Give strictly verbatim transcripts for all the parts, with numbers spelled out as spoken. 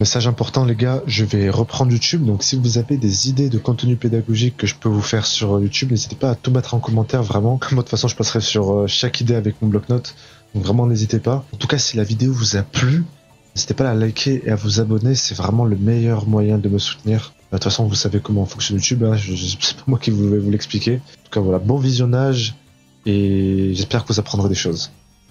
Message important les gars, je vais reprendre YouTube, donc si vous avez des idées de contenu pédagogique que je peux vous faire sur YouTube, n'hésitez pas à tout mettre en commentaire vraiment. Moi de toute façon je passerai sur chaque idée avec mon bloc-notes, donc vraiment n'hésitez pas. En tout cas si la vidéo vous a plu, n'hésitez pas à la liker et à vous abonner, c'est vraiment le meilleur moyen de me soutenir. De toute façon vous savez comment fonctionne YouTube, hein. je, je, c'est pas moi qui vais vous l'expliquer. En tout cas voilà, bon visionnage et j'espère que vous apprendrez des choses.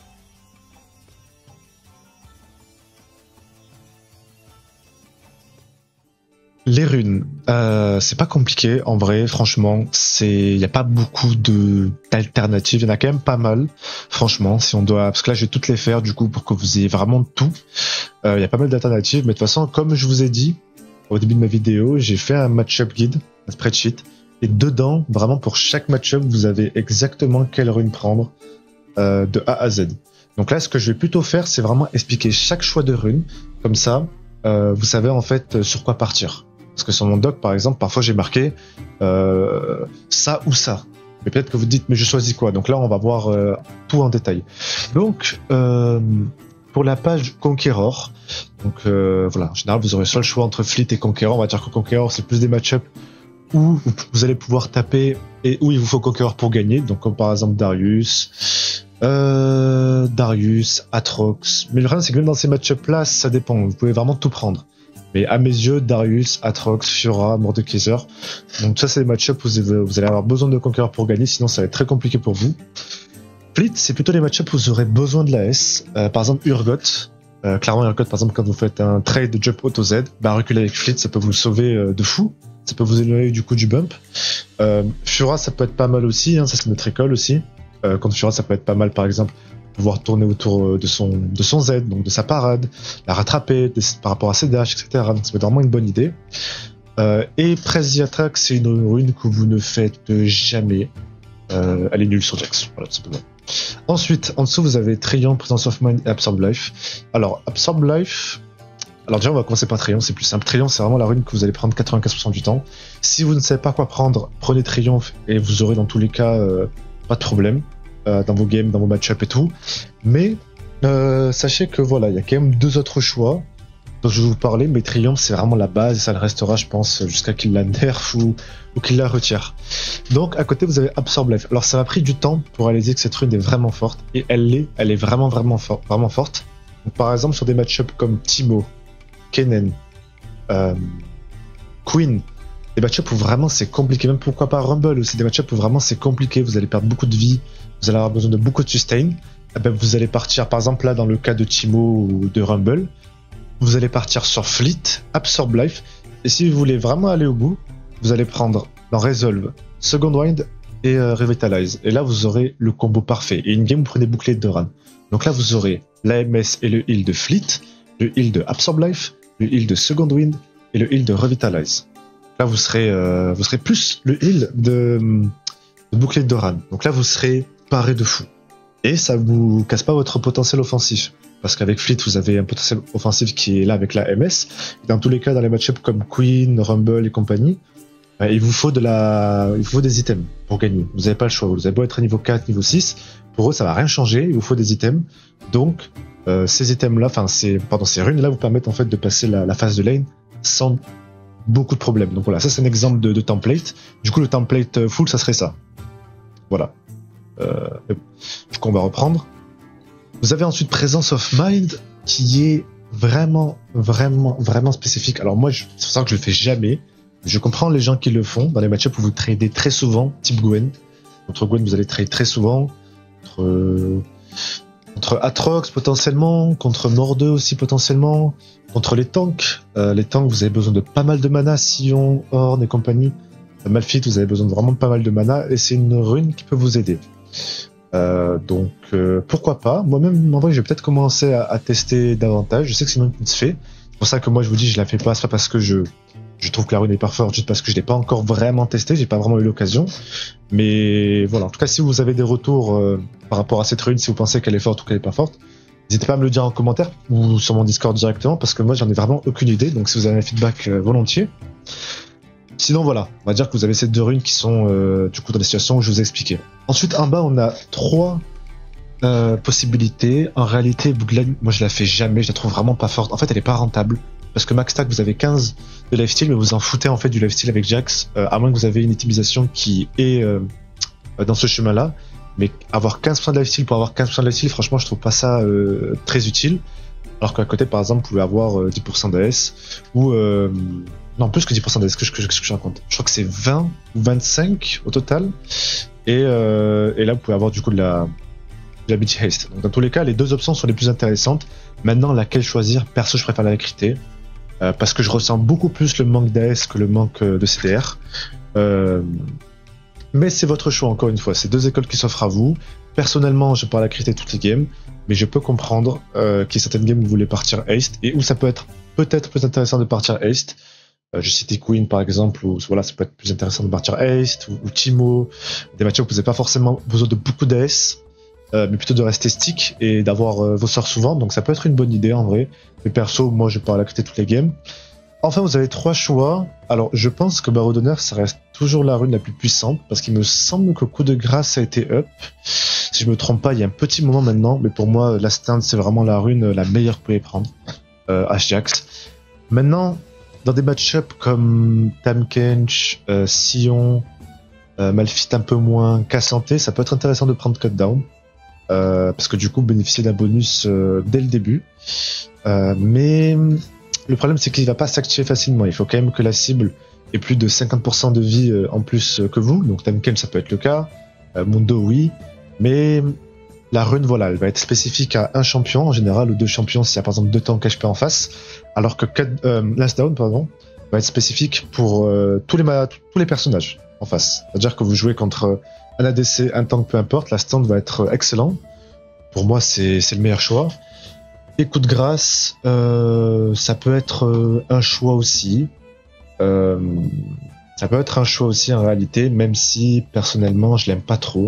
Les runes, euh, c'est pas compliqué en vrai, franchement, c'est, y a pas beaucoup de d'alternatives, il y en a quand même pas mal, franchement, si on doit, parce que là je vais toutes les faire du coup pour que vous ayez vraiment tout, il euh, y a pas mal d'alternatives, mais de toute façon, comme je vous ai dit au début de ma vidéo, j'ai fait un match-up guide, un spreadsheet, et dedans, vraiment pour chaque match-up, vous avez exactement quelle rune prendre euh, de A à Z. Donc là, ce que je vais plutôt faire, c'est vraiment expliquer chaque choix de rune, comme ça, euh, vous savez en fait sur quoi partir. Parce que sur mon doc, par exemple, parfois j'ai marqué euh, ça ou ça. Mais peut-être que vous dites, mais je choisis quoi? Donc là, on va voir euh, tout en détail. Donc, euh, pour la page Conqueror, donc euh, voilà, en général, vous aurez soit le choix entre Fleet et Conqueror. On va dire que Conqueror, c'est plus des match-ups où vous allez pouvoir taper et où il vous faut Conqueror pour gagner. Donc, comme par exemple Darius, euh, Darius, Atrox. Mais le problème, c'est que même dans ces match-ups-là, ça dépend. Vous pouvez vraiment tout prendre. Mais à mes yeux, Darius, Atrox, Fiora, Mordekaiser. Donc ça, c'est des match-ups où vous allez avoir besoin de Conqueror pour gagner, sinon ça va être très compliqué pour vous. Fleet, c'est plutôt les match-ups où vous aurez besoin de la S. Euh, par exemple, Urgot. Euh, clairement, Urgot, par exemple, quand vous faites un trade de jump auto Z, bah, reculer avec Fleet, ça peut vous le sauver euh, de fou. Ça peut vous éloigner du coup du bump. Euh, Fiora, ça peut être pas mal aussi, hein, ça c'est notre école aussi. Euh, contre Fiora, ça peut être pas mal, par exemple, pouvoir tourner autour de son, de son Z, donc de sa parade, la rattraper de, par rapport à ses dashs, et cetera. Donc ça peut être vraiment une bonne idée. Euh, et Presiatrax, c'est une rune que vous ne faites jamais. Euh, elle est nulle sur Jax, voilà, tout simplement. Ensuite, en dessous, vous avez Triumph, Presence of Mind et Absorb Life. Alors, Absorb Life, alors déjà, on va commencer par Triomphe, c'est plus simple. Triomphe, c'est vraiment la rune que vous allez prendre quatre-vingt-quinze pour cent du temps. Si vous ne savez pas quoi prendre, prenez Triomphe et vous aurez dans tous les cas euh, pas de problème. Euh, dans vos games, dans vos match-up et tout. Mais euh, sachez que voilà, il y a quand même deux autres choix dont je vais vous parler, mais Triomphe c'est vraiment la base et ça le restera, je pense, jusqu'à qu'il la nerf ou, ou qu'il la retire. Donc à côté vous avez Absorb Life. Alors ça m'a pris du temps pour réaliser que cette rune est vraiment forte et elle l'est, elle est vraiment vraiment, for vraiment forte. Donc, par exemple sur des match-up comme Teemo, Kennen, euh, Queen, des match-up où vraiment c'est compliqué, même pourquoi pas Rumble aussi, des match-up où vraiment c'est compliqué, vous allez perdre beaucoup de vie, vous allez avoir besoin de beaucoup de sustain, et ben vous allez partir, par exemple là dans le cas de Teemo ou de Rumble, vous allez partir sur Fleet, Absorb Life, et si vous voulez vraiment aller au bout, vous allez prendre dans Resolve, Second Wind et euh, Revitalize, et là vous aurez le combo parfait, et in-game vous prenez bouclier de Doran. Donc là vous aurez l'A M S et le heal de Fleet, le heal de Absorb Life, le heal de Second Wind et le heal de Revitalize. Là vous serez, euh, vous serez plus le heal de, de bouclier de Doran, donc là vous serez paré de fou. Et ça vous casse pas votre potentiel offensif. Parce qu'avec Fleet, vous avez un potentiel offensif qui est là avec la M S. Et dans tous les cas, dans les match-ups comme Queen, Rumble et compagnie, bah, il vous faut de la, il vous faut des items pour gagner. Vous n'avez pas le choix. Vous avez beau être à niveau quatre, niveau six. Pour eux, ça va rien changer. Il vous faut des items. Donc, euh, ces items-là, enfin, ces, pardon, ces runes-là vous permettent en fait de passer la, la phase de lane sans beaucoup de problèmes. Donc voilà, ça c'est un exemple de, de template. Du coup, le template full, ça serait ça. Voilà. Euh, du coup, on va reprendre. Vous avez ensuite Presence of Mind qui est vraiment, vraiment, vraiment spécifique. Alors moi, c'est pour ça que je le fais jamais. Je comprends les gens qui le font dans les match-ups où vous tradez très souvent, type Gwen. Contre Gwen, vous allez trade très souvent. Contre, contre Atrox potentiellement, contre Mordeux aussi potentiellement, contre les tanks. Euh, les tanks, vous avez besoin de pas mal de mana, Sion, Horn et compagnie. Malphite, vous avez besoin de vraiment pas mal de mana et c'est une rune qui peut vous aider. Euh, donc euh, pourquoi pas. Moi-même, en vrai, je vais peut-être commencer à, à tester davantage. Je sais que c'est une rune qui se fait. C'est pour ça que moi, je vous dis, je la fais pas. C'est pas parce que je, je trouve que la rune est pas forte, juste parce que je l'ai pas encore vraiment testé. J'ai pas vraiment eu l'occasion. Mais voilà. En tout cas, si vous avez des retours euh, par rapport à cette rune, si vous pensez qu'elle est forte ou qu'elle est pas forte, n'hésitez pas à me le dire en commentaire ou sur mon Discord directement, parce que moi, j'en ai vraiment aucune idée. Donc, si vous avez un feedback, euh, volontiers. Sinon voilà, on va dire que vous avez ces deux runes qui sont euh, du coup dans les situations où je vous ai expliqué. Ensuite en bas on a trois euh, possibilités. En réalité Bouglan, moi je la fais jamais, je la trouve vraiment pas forte. En fait elle est pas rentable. parce que max stack vous avez quinze de lifesteal, mais vous en foutez en fait du lifesteal avec Jax, euh, à moins que vous avez une optimisation qui est euh, dans ce chemin-là. Mais avoir quinze pour cent de lifesteal pour avoir quinze pour cent de lifesteal, franchement, je trouve pas ça euh, très utile. Alors qu'à côté, par exemple, vous pouvez avoir euh, dix pour cent d'A S ou euh, non, plus que dix pour cent d'A S, que je, que, je, que je raconte. Je crois que c'est vingt ou vingt-cinq au total. Et, euh, et là, vous pouvez avoir du coup de la, de la ability haste. Donc, dans tous les cas, les deux options sont les plus intéressantes. Maintenant, laquelle choisir? Perso, je préfère la récriter. Euh, parce que je ressens beaucoup plus le manque d'A S que le manque de C D R. Euh, mais c'est votre choix, encore une fois. C'est deux écoles qui s'offrent à vous. Personnellement, je parle à critiquer toutes les games, mais je peux comprendre euh, qu'il y a certaines games où vous voulez partir haste et où ça peut être peut-être plus intéressant de partir haste. Euh, je citais Queen par exemple, où voilà, ça peut être plus intéressant de partir haste, ou, ou Timo, des matchs où vous n'avez pas forcément besoin de beaucoup d'A S, euh, mais plutôt de rester stick et d'avoir euh, vos sorts souvent. Donc ça peut être une bonne idée en vrai. Mais perso, moi je parle à critiquer toutes les games. Enfin, vous avez trois choix. Alors, je pense que Barreau d'honneur, ça reste toujours la rune la plus puissante, parce qu'il me semble que coup de grâce a été up. Si je me trompe pas, il y a un petit moment maintenant, mais pour moi, la stand, c'est vraiment la rune la meilleure que vous pouvez prendre. Euh, H-Jax. Maintenant, dans des match-ups comme Tahm-Kench, euh, Sion, euh, Malphite un peu moins, K-Santé, ça peut être intéressant de prendre Cutdown. Euh, parce que du coup, bénéficier d'un bonus euh, dès le début. Euh, mais... Le problème, c'est qu'il va pas s'activer facilement. Il faut quand même que la cible ait plus de cinquante pour cent de vie en plus que vous. Donc, Tahm-Kench, ça peut être le cas. Euh, Mundo, oui. Mais la rune, voilà, elle va être spécifique à un champion en général, ou deux champions s'il y a par exemple deux tanks H P en face. Alors que euh, Last Down, pardon, va être spécifique pour euh, tous, les tous les personnages en face. C'est-à-dire que vous jouez contre un A D C, un tank, peu importe, Last Down va être excellent. Pour moi, c'est le meilleur choix. Et coup de grâce, euh, ça peut être euh, un choix aussi. Euh, ça peut être un choix aussi en réalité, même si personnellement je l'aime pas trop.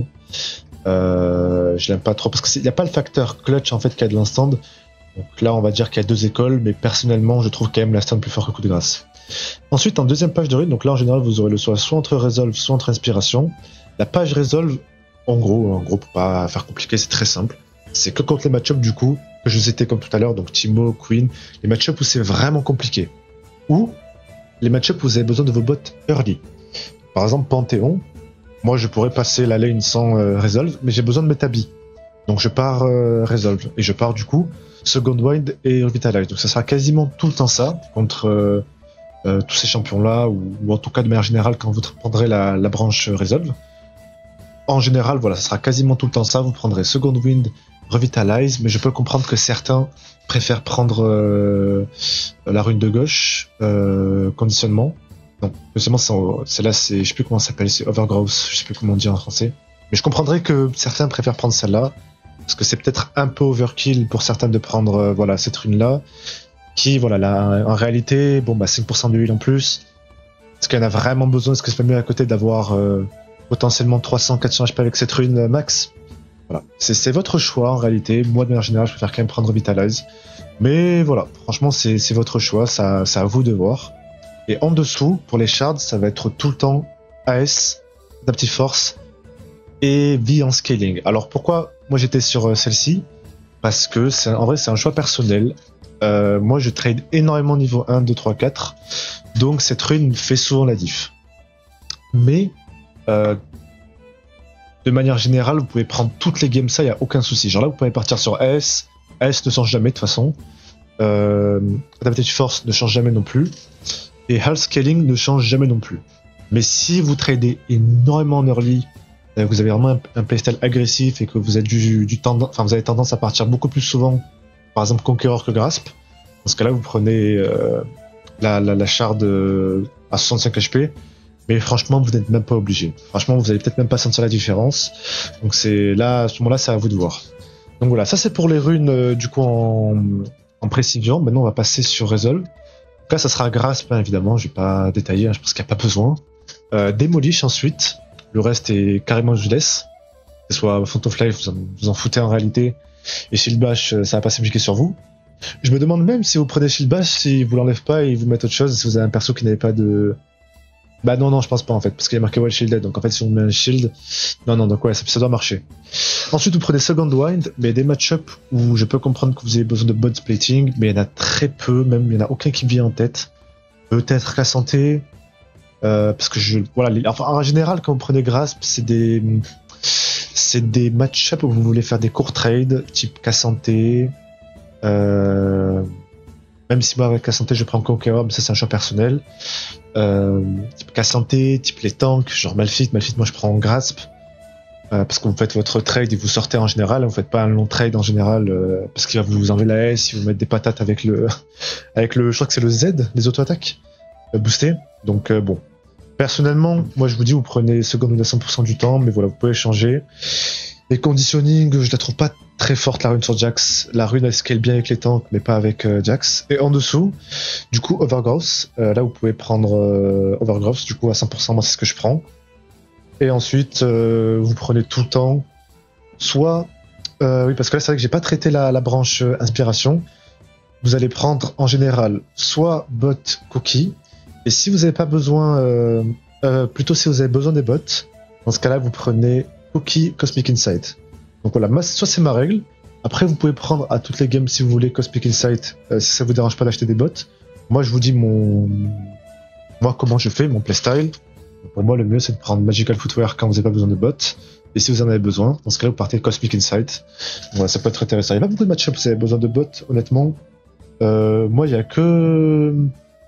Euh, je l'aime pas trop parce qu'il n'y a pas le facteur clutch en fait qu'il y a de l'instant. Donc là, on va dire qu'il y a deux écoles, mais personnellement, je trouve quand même l'instant plus fort que coup de grâce. Ensuite, en deuxième page de rune, donc là en général, vous aurez le choix soit entre Resolve, soit entre Inspiration. La page Resolve, en gros, en gros, pour pas faire compliqué, c'est très simple. C'est que contre les match-ups du coup, que je citais comme tout à l'heure, donc Timo, Queen, les match-ups où c'est vraiment compliqué. Ou les match-ups où vous avez besoin de vos bots early. Par exemple, Panthéon, moi je pourrais passer la lane sans euh, Resolve, mais j'ai besoin de Metabi. Donc je pars euh, Resolve, et je pars du coup Second Wind et Revitalize. Donc ça sera quasiment tout le temps ça, contre euh, euh, tous ces champions-là, ou, ou en tout cas de manière générale quand vous prendrez la, la branche Resolve. En général, voilà, ça sera quasiment tout le temps ça, vous prendrez Second Wind, Revitalize, mais je peux comprendre que certains préfèrent prendre euh, la rune de gauche, euh, conditionnement. Donc, conditionnement, c'est là, c'est, je sais plus comment ça s'appelle, c'est Overgrowth, je sais plus comment on dit en français. Mais je comprendrais que certains préfèrent prendre celle-là, parce que c'est peut-être un peu overkill pour certains de prendre, euh, voilà, cette rune-là, qui, voilà, là, en réalité, bon, bah, cinq pour cent de huile en plus. Est-ce qu'il y en a vraiment besoin? Est-ce que c'est pas mieux à côté d'avoir euh, potentiellement trois cents, quatre cents H P avec cette rune euh, max? Voilà, c'est votre choix en réalité. Moi, de manière générale, je préfère quand même prendre Revitalize. Mais voilà, franchement, c'est votre choix, ça, c'est à vous de voir. Et en dessous, pour les shards, ça va être tout le temps A S, Adaptive Force et vie en scaling. Alors pourquoi moi j'étais sur euh, celle-ci? Parce que c'est en vrai, c'est un choix personnel. Euh, moi, je trade énormément niveau un, deux, trois, quatre. Donc cette rune fait souvent la diff. Mais euh, de manière générale, vous pouvez prendre toutes les games ça, il n'y a aucun souci. Genre là, vous pouvez partir sur A S. A S ne change jamais de toute façon. Euh, Adaptive Force ne change jamais non plus. Et Hull Scaling ne change jamais non plus. Mais si vous tradez énormément en early, vous avez vraiment un, un playstyle agressif et que vous êtes du, du tendance, enfin vous avez tendance à partir beaucoup plus souvent, par exemple Conqueror que Grasp. Dans ce cas-là, vous prenez euh, la, la, la shard euh, à soixante-cinq H P. Mais franchement, vous n'êtes même pas obligé. Franchement, vous allez peut-être même pas sentir la différence. Donc c'est là, à ce moment-là, c'est à vous de voir. Donc voilà, ça c'est pour les runes euh, du coup en, en précision. Maintenant, on va passer sur Resolve. Donc là, ça sera Grasp, hein, évidemment. Je vais pas détailler, hein, je pense qu'il n'y a pas besoin. Euh, Demolish ensuite. Le reste est carrément useless. Que ce soit Font of Life, vous en, vous en foutez en réalité. Et Shield Bash, ça va pas s'appliquer sur vous. Je me demande même si vous prenez Shield Bash, si vous l'enlèvez pas et vous mettez autre chose, si vous avez un perso qui n'avait pas de Bah non, non, je pense pas en fait, parce qu'il y a marqué Wild Shielded, donc en fait si on met un shield, non, non, donc ouais, ça, ça doit marcher. Ensuite, vous prenez Second Wind, mais des match-up où je peux comprendre que vous avez besoin de bot splitting, mais il y en a très peu, même il y en a aucun qui me vient en tête. Peut-être qu'à santé, euh, parce que je, voilà, les, enfin en général quand vous prenez Grasp, c'est des, c'est des match-up où vous voulez faire des courts trades, type Cassanté, euh, même si moi avec Cassanté je prends Conqueror, mais ça c'est un choix personnel. Euh, type Cassanté, type les tanks, genre Malphite, Malphite moi je prends Grasp. Euh, parce que vous faites votre trade et vous sortez en général, vous faites pas un long trade en général, euh, parce qu'il va vous enlever la S, il va vous mettre des patates avec le, avec le, je crois que c'est le Z, les auto-attaques, euh, boosté. Donc euh, bon. Personnellement, moi je vous dis, vous prenez seconde ou à cent pour cent du temps, mais voilà, vous pouvez changer. Les conditioning, je la trouve pas très forte la rune sur Jax. La rune elle scale bien avec les tanks, mais pas avec euh, Jax. Et en dessous, du coup, Overgrowth, euh, là vous pouvez prendre euh, Overgrowth, du coup à cent pour cent, moi c'est ce que je prends. Et ensuite, euh, vous prenez tout le temps, soit, euh, oui, parce que là, c'est vrai que j'ai pas traité la, la branche euh, inspiration. Vous allez prendre en général soit bot cookie, et si vous n'avez pas besoin, euh, euh, plutôt si vous avez besoin des bots, dans ce cas-là, vous prenez cookie Cosmic Insight. Donc voilà, moi, soit c'est ma règle. Après, vous pouvez prendre à toutes les games si vous voulez Cosmic Insight, euh, si ça vous dérange pas d'acheter des bots. Moi, je vous dis mon, moi comment je fais mon playstyle. Pour moi, le mieux, c'est de prendre Magical Footwear quand vous n'avez pas besoin de bots. Et si vous en avez besoin, dans ce cas-là, vous partez Cosmic Insight. Voilà, ça peut être intéressant. Il n'y a pas beaucoup de match-ups si vous avez besoin de bots, honnêtement. Euh, moi, il n'y a que...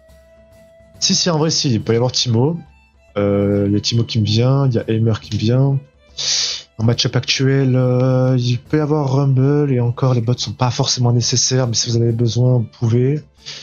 Si, si, en vrai, si. Il peut y avoir Timo. Euh, il y a Timo qui me vient. Il y a Aimer qui me vient. En match-up actuel, euh, il peut y avoir Rumble. Et encore, les bots sont pas forcément nécessaires. Mais si vous en avez besoin, vous pouvez...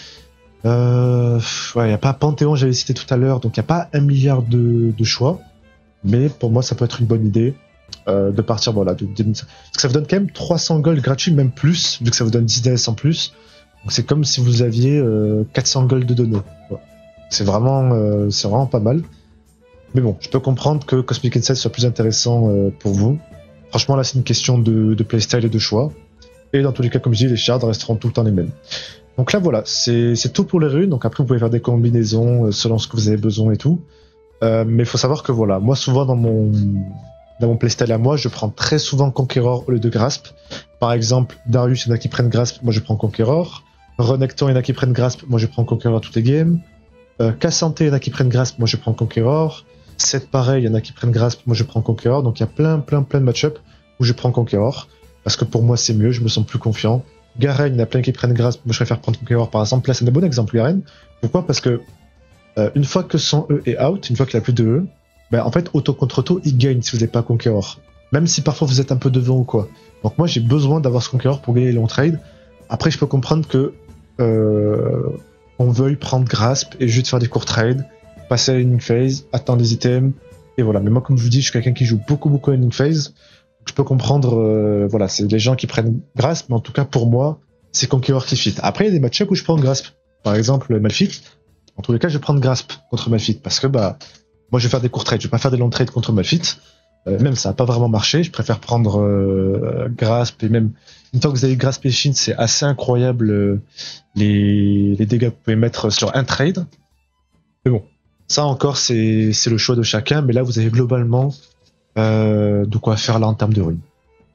Euh, ouais, il n'y a pas Panthéon, j'avais cité tout à l'heure, donc il n'y a pas un milliard de, de choix. Mais pour moi, ça peut être une bonne idée euh, de partir, voilà. De, de, parce que ça vous donne quand même trois cents gold gratuits, même plus, vu que ça vous donne dix D S en plus. Donc c'est comme si vous aviez euh, quatre cents gold de données. Ouais. C'est vraiment, euh, c'est vraiment pas mal. Mais bon, je peux comprendre que Cosmic Insight soit plus intéressant euh, pour vous. Franchement, là, c'est une question de, de playstyle et de choix. Et dans tous les cas, comme je dis, les shards resteront tout le temps les mêmes. Donc là voilà, c'est tout pour les runes, donc après vous pouvez faire des combinaisons euh, selon ce que vous avez besoin et tout. Euh, mais il faut savoir que voilà, moi souvent dans mon dans mon playstyle à moi, je prends très souvent Conqueror au lieu de Grasp. Par exemple, Darius, il y en a qui prennent Grasp, moi je prends Conqueror. Renekton, il y en a qui prennent Grasp, moi je prends Conqueror toutes les games. Euh, Cassanté, il y en a qui prennent Grasp, moi je prends Conqueror. Seth pareil, il y en a qui prennent Grasp, moi je prends Conqueror. Donc il y a plein plein plein de match-up où je prends Conqueror. Parce que pour moi c'est mieux, je me sens plus confiant. Garen, il y en a plein qui prennent Grasp, moi je préfère prendre Conqueror par exemple. Là c'est un bon exemple Garen. Pourquoi? Parce que euh, une fois que son E est out, une fois qu'il a plus de E, ben en fait auto contre auto il gagne si vous n'avez pas Conqueror. Même si parfois vous êtes un peu devant ou quoi. Donc moi j'ai besoin d'avoir ce Conqueror pour gagner les longs trades. Après je peux comprendre que euh, on veuille prendre Grasp et juste faire des courts trades, passer à une phase, attendre des items, et voilà. Mais moi comme je vous dis, je suis quelqu'un qui joue beaucoup beaucoup à une phase. Je peux comprendre, euh, voilà, c'est les gens qui prennent Grasp, mais en tout cas pour moi, c'est Conqueror qui fit. Après, il y a des match-ups où je prends Grasp. Par exemple, Malphite. En tous les cas, je vais prendre Grasp contre Malphite parce que bah, moi, je vais faire des courts trades, je vais pas faire des longs trades contre Malphite. Euh, même ça n'a pas vraiment marché. Je préfère prendre euh, Grasp et même une fois que vous avez Grasp et Shin, c'est assez incroyable euh, les les dégâts que vous pouvez mettre sur un trade. Mais bon, ça encore, c'est c'est le choix de chacun. Mais là, vous avez globalement Euh, de quoi faire là en termes de runes.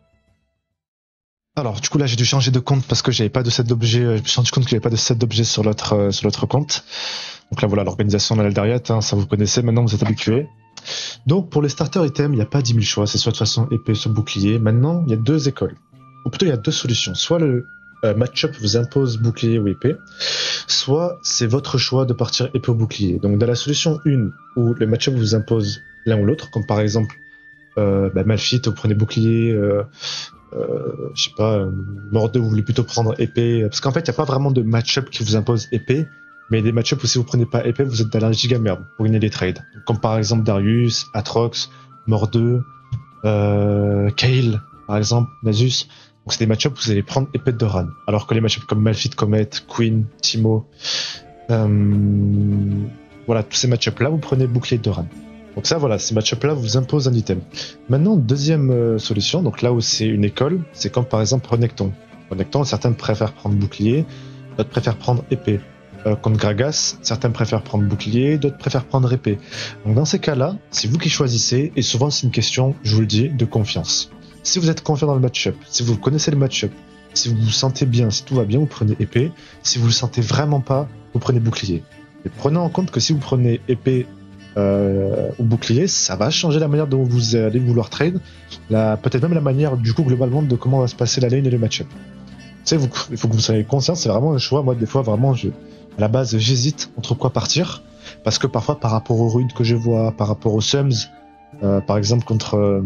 Alors du coup là j'ai dû changer de compte parce que j'avais pas de set d'objets, je me suis rendu compte qu'il n'y avait pas de set d'objets sur l'autre euh, sur l'autre compte. Donc là voilà l'organisation de l'Aldariat, hein, ça vous connaissez, maintenant vous êtes habitués. Donc pour les starter items, il n'y a pas dix mille choix, c'est soit de façon épée, soit bouclier. Maintenant il y a deux écoles, ou plutôt il y a deux solutions. Soit le euh, match-up vous impose bouclier ou épée, soit c'est votre choix de partir épée ou bouclier. Donc dans la solution un où le match-up vous impose l'un ou l'autre, comme par exemple Euh, bah, Malphite, vous prenez bouclier, euh, euh, je sais pas, euh, Mordeux, vous voulez plutôt prendre épée, parce qu'en fait, il n'y a pas vraiment de match-up qui vous impose épée, mais des match-up où si vous prenez pas épée, vous êtes dans la giga merde pour gagner des trades. Donc, comme par exemple Darius, Atrox, Mordeux, euh, Kayle, par exemple, Nasus. Donc c'est des match-up où vous allez prendre épée de Doran. Alors que les match-up comme Malphite, Comet, Queen, Timo, euh, voilà, tous ces match-up là, vous prenez bouclier de Doran. Donc ça, voilà, ces match-up-là vous imposent un item. Maintenant, deuxième euh, solution, donc là où c'est une école, c'est comme par exemple Renekton. Renekton, certains préfèrent prendre bouclier, d'autres préfèrent prendre épée. euh, contre Gragas, certains préfèrent prendre bouclier, d'autres préfèrent prendre épée. Donc dans ces cas-là, c'est vous qui choisissez, et souvent c'est une question, je vous le dis, de confiance. Si vous êtes confiant dans le match-up, si vous connaissez le match-up, si vous vous sentez bien, si tout va bien, vous prenez épée. Si vous le sentez vraiment pas, vous prenez bouclier. Et prenez en compte que si vous prenez épée euh, ou bouclier, ça va changer la manière dont vous allez vouloir trade, la, peut-être même la manière du coup globalement de comment va se passer la lane et le match-up. Tu sais, vous, il faut que vous soyez conscient, c'est vraiment un choix. Moi, des fois, vraiment, je, à la base, j'hésite entre quoi partir, parce que parfois, par rapport aux runes que je vois, par rapport aux sums, euh, par exemple contre euh,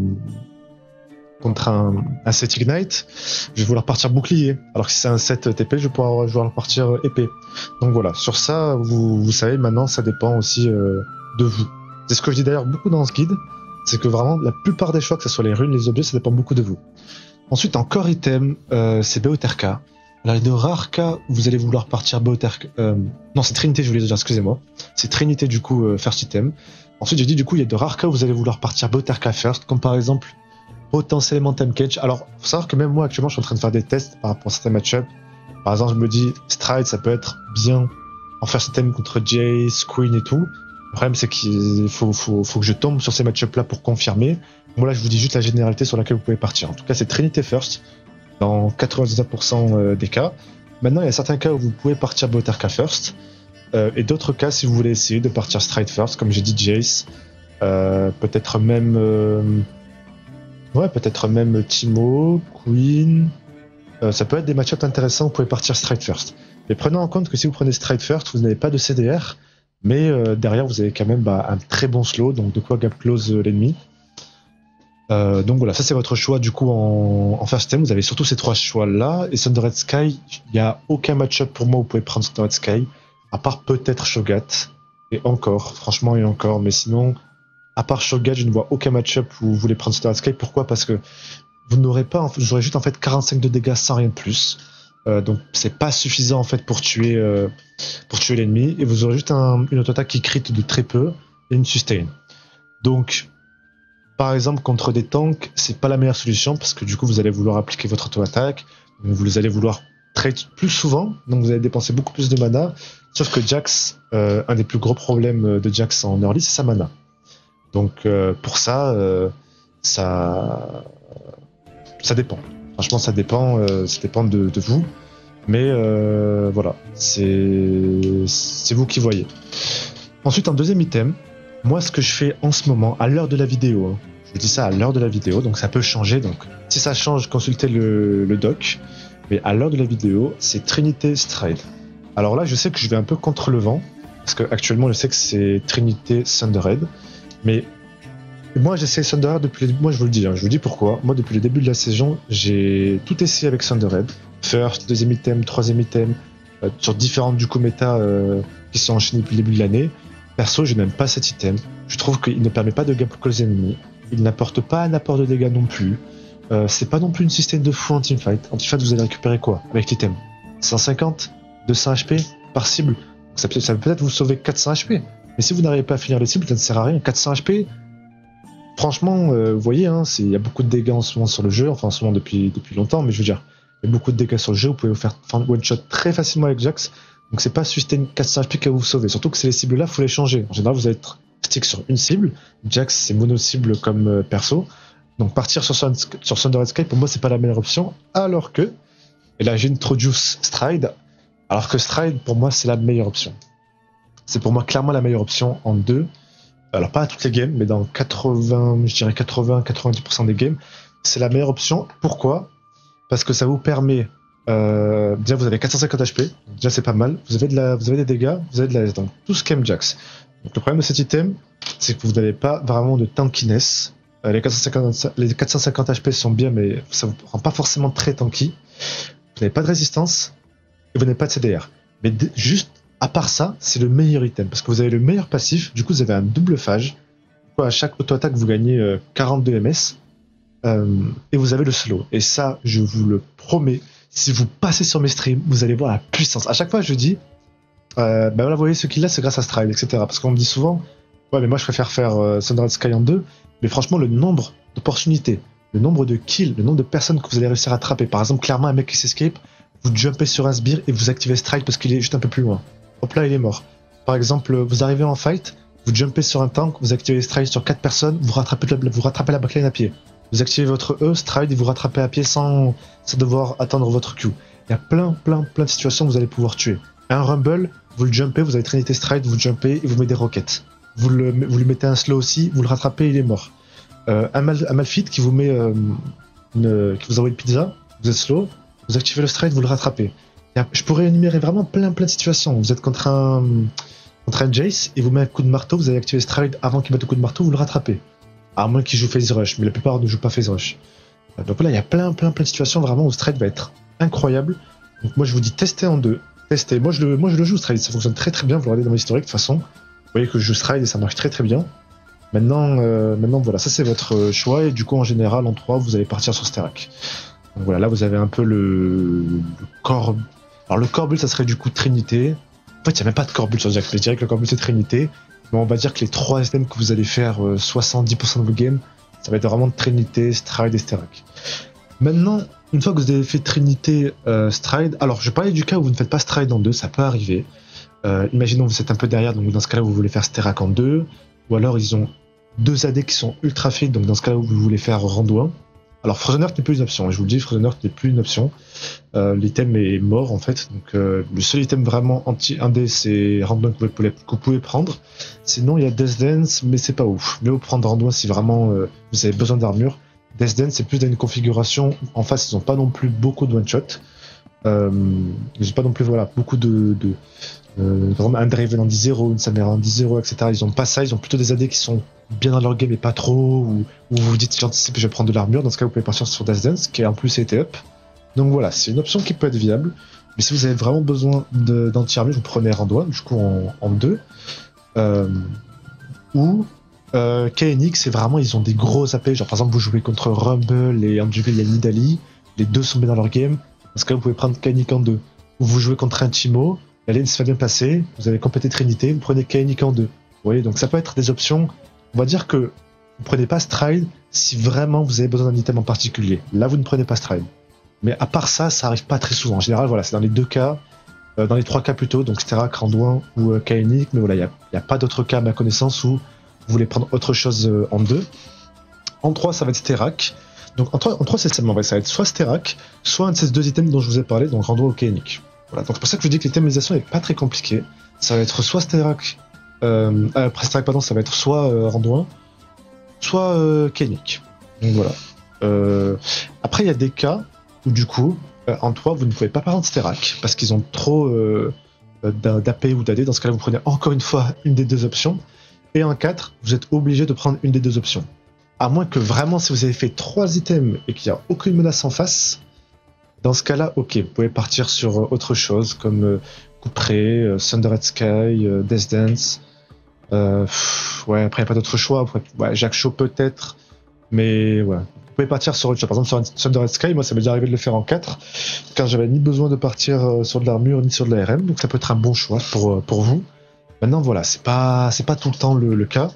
contre un, un set Ignite, je vais vouloir partir bouclier, alors que si c'est un set T P, je vais pouvoir, je vais vouloir partir épée. Donc voilà, sur ça, vous, vous savez, maintenant, ça dépend aussi euh, de vous. C'est ce que je dis d'ailleurs beaucoup dans ce guide, c'est que vraiment, la plupart des choix, que ce soit les runes, les objets, ça dépend beaucoup de vous. Ensuite, en core item, euh, c'est Beoterka. Alors, il y a de rares cas où vous allez vouloir partir Beoterka. Euh, non, c'est Trinité, je voulais dire, excusez-moi. C'est Trinité, du coup, euh, first item. Ensuite, j'ai dit, du coup, il y a de rares cas où vous allez vouloir partir Beoterka first, comme par exemple, potentiellement Temcage. Alors, faut savoir que même moi, actuellement, je suis en train de faire des tests par rapport à certains match-up. Par exemple, je me dis, Stride, ça peut être bien en first item contre Jace, Queen et tout. Le problème, c'est qu'il faut, faut, faut que je tombe sur ces match-up-là pour confirmer. Moi, là, je vous dis juste la généralité sur laquelle vous pouvez partir. En tout cas, c'est Trinité first, dans quatre-vingt-dix-neuf pour cent des cas. Maintenant, il y a certains cas où vous pouvez partir Beoterka first, euh, et d'autres cas, si vous voulez essayer de partir Stride first, comme j'ai dit, Jace, euh, peut-être même... Euh, ouais, peut-être même Timo, Queen... Euh, ça peut être des match-ups intéressants, vous pouvez partir Stride first. Mais prenez en compte que si vous prenez Stride first, vous n'avez pas de C D R, mais euh, derrière, vous avez quand même bah, un très bon slow, donc de quoi gap close euh, l'ennemi. Euh, donc voilà, ça c'est votre choix du coup en, en first item. Vous avez surtout ces trois choix là. Et Sundered Sky, il n'y a aucun match-up pour moi où vous pouvez prendre Sundered Sky, à part peut-être Shogat. Et encore, franchement, et encore. Mais sinon, à part Shogat, je ne vois aucun match-up où vous voulez prendre Sundered Sky. Pourquoi ? Parce que vous n'aurez pas, vous aurez juste en fait quarante-cinq de dégâts sans rien de plus. Euh, donc c'est pas suffisant en fait pour tuer, euh, pour tuer l'ennemi. Et vous aurez juste un, une auto-attaque qui crit de très peu et une sustain. Donc par exemple, contre des tanks, c'est pas la meilleure solution parce que du coup, vous allez vouloir appliquer votre auto-attaque, vous allez vouloir trade plus souvent, donc vous allez dépenser beaucoup plus de mana. Sauf que Jax, euh, un des plus gros problèmes de Jax en early, c'est sa mana. Donc euh, pour ça, euh, ça, ça dépend. Franchement, ça dépend, euh, ça dépend de, de vous. Mais euh, voilà, c'est c'est vous qui voyez. Ensuite, en deuxième item. Moi, ce que je fais en ce moment, à l'heure de la vidéo, hein, je dis ça à l'heure de la vidéo, donc ça peut changer. Donc, si ça change, consultez le, le doc. Mais à l'heure de la vidéo, c'est Trinité Stride. Alors là, je sais que je vais un peu contre le vent, parce que actuellement, je sais que c'est Trinité Sundered. Mais moi, j'essaie Sundered depuis. Les... Moi, je vous le dis, hein, je vous dis pourquoi. Moi, depuis le début de la saison, j'ai tout essayé avec Sundered. First, deuxième item, troisième item, euh, sur différentes du coup méta euh, qui sont enchaînées depuis le début de l'année. Perso, je n'aime pas cet item. Je trouve qu'il ne permet pas de gap close ennemis. Il n'apporte pas un apport de dégâts non plus. Euh, c'est pas non plus une système de fou en teamfight. En teamfight, vous allez récupérer quoi avec l'item ? cent cinquante, deux cents H P par cible. Ça peut, ça peut peut-être vous sauver quatre cents H P. Mais si vous n'arrivez pas à finir les cibles, ça ne sert à rien. quatre cents H P, franchement, euh, vous voyez, hein, il y a beaucoup de dégâts en ce moment sur le jeu. Enfin, en ce moment depuis, depuis longtemps, mais je veux dire, il y a beaucoup de dégâts sur le jeu. Vous pouvez vous faire one-shot très facilement avec Jax. Donc c'est pas sustain quatre cents H P qui va vous sauver. Surtout que c'est les cibles là, faut les changer. En général, vous allez être stick sur une cible. Jax, c'est mono-cible comme euh, perso. Donc partir sur, sur Sundered Sky, pour moi, c'est pas la meilleure option. Alors que, et là j'introduce Stride, alors que Stride, pour moi, c'est la meilleure option. C'est pour moi clairement la meilleure option en deux. Alors pas à toutes les games, mais dans quatre-vingts, je dirais quatre-vingts à quatre-vingt-dix pour cent des games, c'est la meilleure option. Pourquoi ? Parce que ça vous permet... Euh, déjà vous avez quatre cent cinquante H P, déjà c'est pas mal, vous avez, de la, vous avez des dégâts, vous avez de la S, donc tout ce qu'aime Jax. Donc le problème de cet item, c'est que vous n'avez pas vraiment de tankiness. Euh, les, quatre cent cinquante, les quatre cent cinquante H P sont bien, mais ça vous rend pas forcément très tanky. Vous n'avez pas de résistance, et vous n'avez pas de C D R. Mais d- juste, à part ça, c'est le meilleur item, parce que vous avez le meilleur passif, du coup vous avez un double phage. À chaque auto-attaque, vous gagnez euh, quarante-deux M S, euh, et vous avez le slow. Et ça, je vous le promets, si vous passez sur mes streams, vous allez voir la puissance. À chaque fois, je dis, euh, ben voilà, vous voyez ce qu'il a, c'est grâce à Stride, et cetera. Parce qu'on me dit souvent, ouais, mais moi, je préfère faire euh, Sundered Sky en deux. Mais franchement, le nombre d'opportunités, le nombre de kills, le nombre de personnes que vous allez réussir à attraper. Par exemple, clairement, un mec qui s'escape, vous jumpez sur un sbire et vous activez Stride parce qu'il est juste un peu plus loin. hop là il est mort. Par exemple, vous arrivez en fight, vous jumpez sur un tank, vous activez les strides sur quatre personnes, vous rattrapez, la, vous rattrapez la backline à pied. Vous activez votre E, stride et vous rattrapez à pied sans, sans devoir attendre votre Q. Il y a plein, plein, plein de situations où vous allez pouvoir tuer. Un rumble, vous le jumpez, vous avez Trinité stride, vous le jumpez et vous mettez des roquettes. Vous, le, vous lui mettez un slow aussi, vous le rattrapez, il est mort. Euh, un, mal, un malfit qui vous met euh, une, qui vous envoie une pizza, vous êtes slow, vous activez le stride, vous le rattrapez. A, je pourrais énumérer vraiment plein, plein de situations. Vous êtes contre un, contre un Jace, il vous met un coup de marteau, vous avez activé stride avant qu'il mette le coup de marteau, vous le rattrapez. À moins qu'il joue phase rush, mais la plupart ne jouent pas phase rush. Donc là, il y a plein, plein, plein de situations vraiment où stride va être incroyable. Donc moi, je vous dis testez en deux. Testez. Moi, je le, moi, je le joue stride. Ça fonctionne très, très bien. Vous le regardez dans l'historique de toute façon. Vous voyez que je joue stride et ça marche très, très bien. Maintenant, euh, maintenant voilà, ça c'est votre choix. Et du coup, en général, en trois, vous allez partir sur Sterak. Donc voilà, là, vous avez un peu le, le corps. Alors, le core build, ça serait du coup Trinité. En fait, il n'y a même pas de core build sur Jack. Je dirais que le core build, c'est Trinité. Mais on va dire que les trois items que vous allez faire euh, soixante-dix pour cent de vos games, ça va être vraiment Trinité, Stride et Sterak. Maintenant, une fois que vous avez fait Trinité, euh, Stride, alors je vais parler du cas où vous ne faites pas Stride en deux, ça peut arriver. Euh, imaginons que vous êtes un peu derrière, donc dans ce cas-là, vous voulez faire Sterak en deux, ou alors ils ont deux A D qui sont ultra fit, donc dans ce cas-là, vous voulez faire Rando un. Alors Frozen Earth n'est plus une option, je vous le dis, Frozen Earth n'est plus une option. Euh, l'item est mort en fait, donc euh, le seul item vraiment anti-indé c'est Rando un que vous pouvez, que vous pouvez prendre. Sinon il y a Death Dance, mais c'est pas ouf. Mieux prendre Rando un si vraiment euh, vous avez besoin d'armure. Death Dance c'est plus dans une configuration, en face ils ont pas non plus beaucoup de one-shot. Euh, ils ont pas non plus voilà, beaucoup de... de euh, par exemple un Draven en dix zéro, une Samira en dix zéro, et cetera. Ils ont pas ça, ils ont plutôt des A D qui sont bien dans leur game et pas trop, ou, ou vous vous dites j'anticipe je vais prendre de l'armure, dans ce cas vous pouvez partir sur Death Dance qui est en plus été up. Donc voilà, c'est une option qui peut être viable, mais si vous avez vraiment besoin d'anti-armure, vous prenez Rando un, du coup en, en deux. Euh, ou euh, K N X, c'est vraiment, ils ont des gros A P, genre par exemple vous jouez contre Rumble et en jungle il y a Nidalee, les deux sont bien dans leur game, dans ce cas vous pouvez prendre K N X en deux. Ou vous jouez contre un Timo, la lane se fait bien passer, vous avez complété Trinité, vous prenez K N X en deux. Vous voyez, donc ça peut être des options. On va dire que vous prenez pas Stride si vraiment vous avez besoin d'un item en particulier. Là, vous ne prenez pas Stride. Mais à part ça, ça arrive pas très souvent. En général, voilà, c'est dans les deux cas, euh, dans les trois cas plutôt, donc Sterak, Rando un ou euh, K N X, mais voilà, il n'y a, y a pas d'autres cas à ma connaissance où vous voulez prendre autre chose euh, en deux. En trois, ça va être Sterak. Donc en trois, en trois c'est seulement, ça va être soit Sterak, soit un de ces deux items dont je vous ai parlé, donc Rando ou K N X. Voilà, donc c'est pour ça que je vous dis que l'itémisation n'est pas très compliquée. Ça va être soit Sterak, euh, euh, Sterak, pardon, ça va être soit euh, Rando un, soit euh, K N X. Donc voilà. Euh, après, il y a des cas où du coup, euh, en trois, vous ne pouvez pas prendre Sterak parce qu'ils ont trop euh, d'A P ou d'A D. Dans ce cas-là, vous prenez encore une fois une des deux options. Et en quatre, vous êtes obligé de prendre une des deux options. À moins que vraiment, si vous avez fait trois items et qu'il n'y a aucune menace en face, dans ce cas-là, ok, vous pouvez partir sur euh, autre chose comme euh, Couperé, euh, Thundered Sky, euh, Death Dance. Euh, pff, ouais, après, il n'y a pas d'autre choix. Après, ouais, Jacques Shaw peut-être, mais ouais. Vous pouvez partir sur autre chose. Par exemple, sur Thundered Sky, moi, ça m'est déjà arrivé de le faire en quatre, car j'avais ni besoin de partir euh, sur de l'armure ni sur de la R M, donc ça peut être un bon choix pour, euh, pour vous. Maintenant, voilà, c'est pas, c'est pas tout le temps le, le cas.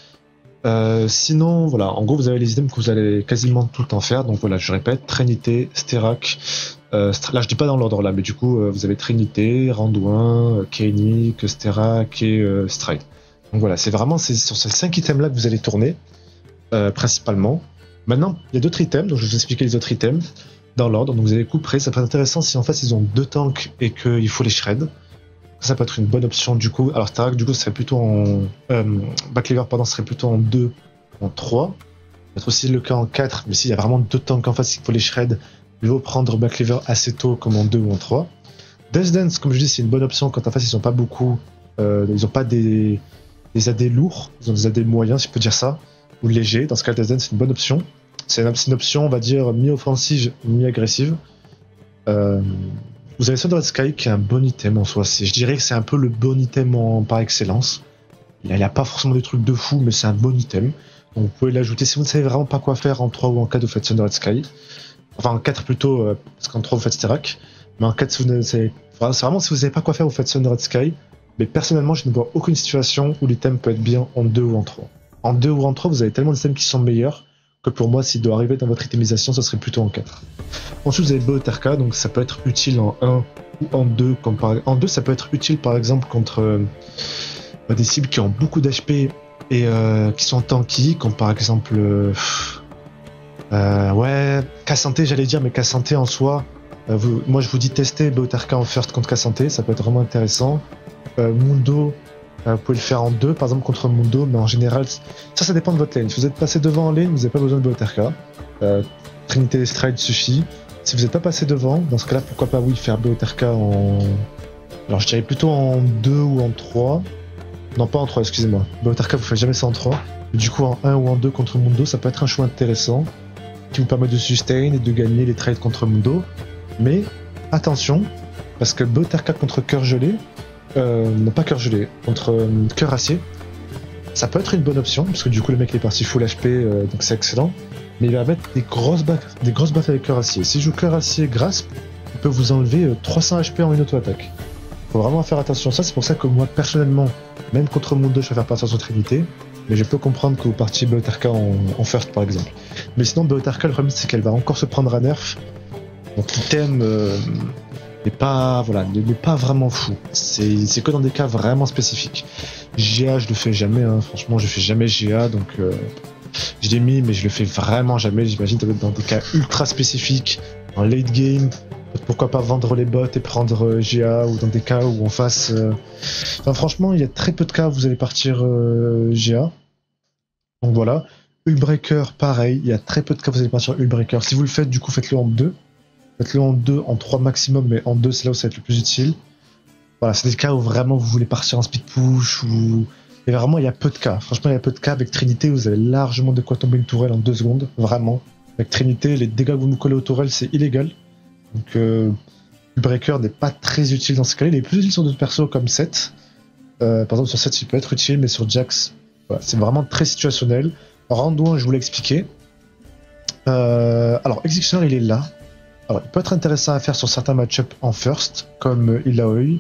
Euh, sinon, voilà, en gros, vous avez les items que vous allez quasiment tout le temps faire. Donc voilà, je répète, Trinité, Sterak. Euh, là, je dis pas dans l'ordre là, mais du coup, euh, vous avez Trinité, Rando un, K N X, Sterak et euh, Stride. Donc voilà, c'est vraiment sur ces cinq items là que vous allez tourner, euh, principalement. Maintenant, il y a d'autres items, donc je vais vous expliquer les autres items dans l'ordre. Donc vous avez couperé, ça peut être intéressant si en fait ils ont deux tanks et qu'il faut les shred. Ça peut être une bonne option du coup. Alors Sterak du coup serait plutôt en euh, Backlever pardon serait plutôt en deux, en trois. Peut-être aussi le cas en quatre, mais s'il y a vraiment deux tanks en face il faut les shred, il vaut prendre Backlever assez tôt comme en deux ou en trois. Death Dance comme je dis c'est une bonne option quand en face ils ont pas beaucoup, euh, ils ont pas des, des A D lourds, ils ont des A D moyens si je peux dire ça, ou légers. Dans ce cas Death Dance c'est une bonne option. C'est une, une option on va dire mi-offensive, mi-agressive. Euh, Vous avez Thundered Sky qui est un bon item en soi. Je dirais que c'est un peu le bon item en, par excellence. Il n'y a, a pas forcément des trucs de fou, mais c'est un bon item. Donc vous pouvez l'ajouter. Si vous ne savez vraiment pas quoi faire en trois ou en quatre, vous faites Thundered Sky. Enfin en quatre plutôt, euh, parce qu'en trois vous faites Sterak. Mais en quatre, si vous ne savez... Enfin, c'est vraiment si vous ne savez pas quoi faire, vous faites Thundered Sky. Mais personnellement, je ne vois aucune situation où l'item peut être bien en deux ou en trois. En deux ou en trois, vous avez tellement d'items qui sont meilleurs que pour moi, s'il doit arriver dans votre itemisation, ça serait plutôt en quatre. Ensuite, vous avez B O T R K, donc ça peut être utile en un ou en deux. Comme par... En deux, ça peut être utile par exemple contre euh, des cibles qui ont beaucoup d'H P et euh, qui sont tanky, comme par exemple. Euh, euh, ouais, K-Santé, j'allais dire, mais K-Santé en soi. Euh, vous... Moi, je vous dis tester B O T R K en first contre K-Santé, ça peut être vraiment intéressant. Euh, Mundo. Euh, vous pouvez le faire en deux, par exemple contre Mundo, mais en général, ça, ça dépend de votre lane. Si vous êtes passé devant en lane, vous n'avez pas besoin de B O T R K. Euh, Trinité Stride suffit. Si vous n'êtes pas passé devant, dans ce cas-là, pourquoi pas, oui, faire B O T R K en. Alors, je dirais plutôt en deux ou en trois. Non, pas en trois, excusez-moi. B O T R K, vous faites jamais ça en trois. Mais du coup, en un ou en deux contre Mundo, ça peut être un choix intéressant qui vous permet de sustain et de gagner les trades contre Mundo. Mais attention, parce que B O T R K contre Cœur Gelé. Euh, non, pas cœur gelé, contre euh, cœur acier. Ça peut être une bonne option, parce que du coup le mec il est parti full H P, euh, donc c'est excellent. Mais il va mettre des grosses baffes, des grosses baffes avec cœur acier. Si je joue cœur acier grasp, il peut vous enlever euh, trois cents H P en une auto-attaque. Faut vraiment faire attention à ça, c'est pour ça que moi personnellement, même contre Mundo, je vais faire partir sur Trinité. Mais je peux comprendre que vous partiez B O T R K en, en first par exemple. Mais sinon B O T R K, le problème c'est qu'elle va encore se prendre à nerf. Donc l'item. Euh, n'est pas voilà n'est pas vraiment fou, c'est c'est que dans des cas vraiment spécifiques. G A je le fais jamais, hein. Franchement je fais jamais G A, donc euh, je l'ai mis mais je le fais vraiment jamais. J'imagine peut-être dans des cas ultra spécifiques en late game, pourquoi pas vendre les bots et prendre euh, G A, ou dans des cas où on fasse euh... enfin franchement il y a très peu de cas où vous allez partir euh, G A, donc voilà. Hullbreaker pareil, il y a très peu de cas où vous allez partir Hullbreaker. Si vous le faites, du coup faites-le en deux. Faites-le en deux, en trois maximum, mais en deux c'est là où ça va être le plus utile. Voilà, c'est des cas où vraiment vous voulez partir en speed push, ou... Et vraiment il y a peu de cas. Franchement il y a peu de cas. Avec Trinité vous avez largement de quoi tomber une tourelle en deux secondes, vraiment. Avec Trinité, les dégâts que vous nous collez aux tourelles c'est illégal. Donc euh, le breaker n'est pas très utile dans ce cas-là. Il est plus utile sur d'autres persos comme Seth. Euh, par exemple sur Seth il peut être utile, mais sur Jax, voilà, c'est vraiment très situationnel. Randouin je vous l'ai expliqué. Euh, alors Executioner il est là. Alors, il peut être intéressant à faire sur certains match-up en first, comme Illaoi.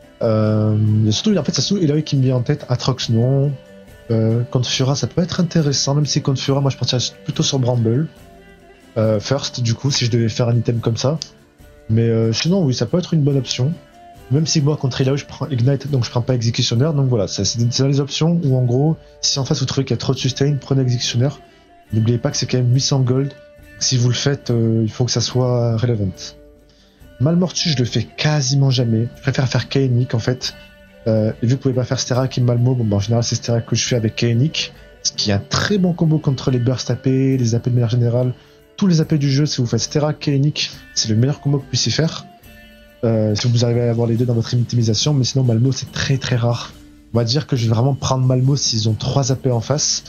Euh, surtout, en fait, c'est surtout Illaoi qui me vient en tête. Atrox, non. Euh, contre Fura, ça peut être intéressant, même si contre Fura, moi, je partirais plutôt sur Bramble. Euh, first, du coup, si je devais faire un item comme ça. Mais euh, sinon, oui, ça peut être une bonne option. Même si moi, contre Illaoi, je prends Ignite, donc je prends pas Executioner. Donc voilà, c'est dans les options où, en gros, si en face, vous trouvez qu'il y a trop de sustain, prenez Executioner. N'oubliez pas que c'est quand même huit cents gold. Si vous le faites, euh, il faut que ça soit relevant. Malmortu, je le fais quasiment jamais. Je préfère faire Kaenic en fait. Euh, et vu que vous pouvez pas faire Sterak et Malmo, bon, bah, en général c'est Sterak que je fais avec Kaenic. Ce qui est un très bon combo contre les burst A P, les A P de manière générale. Tous les A P du jeu, si vous faites Sterak, Kaenic, c'est le meilleur combo que vous puissiez faire. Euh, si vous arrivez à avoir les deux dans votre optimisation, mais sinon Malmo c'est très très rare. On va dire que je vais vraiment prendre Malmo s'ils ont trois A P en face.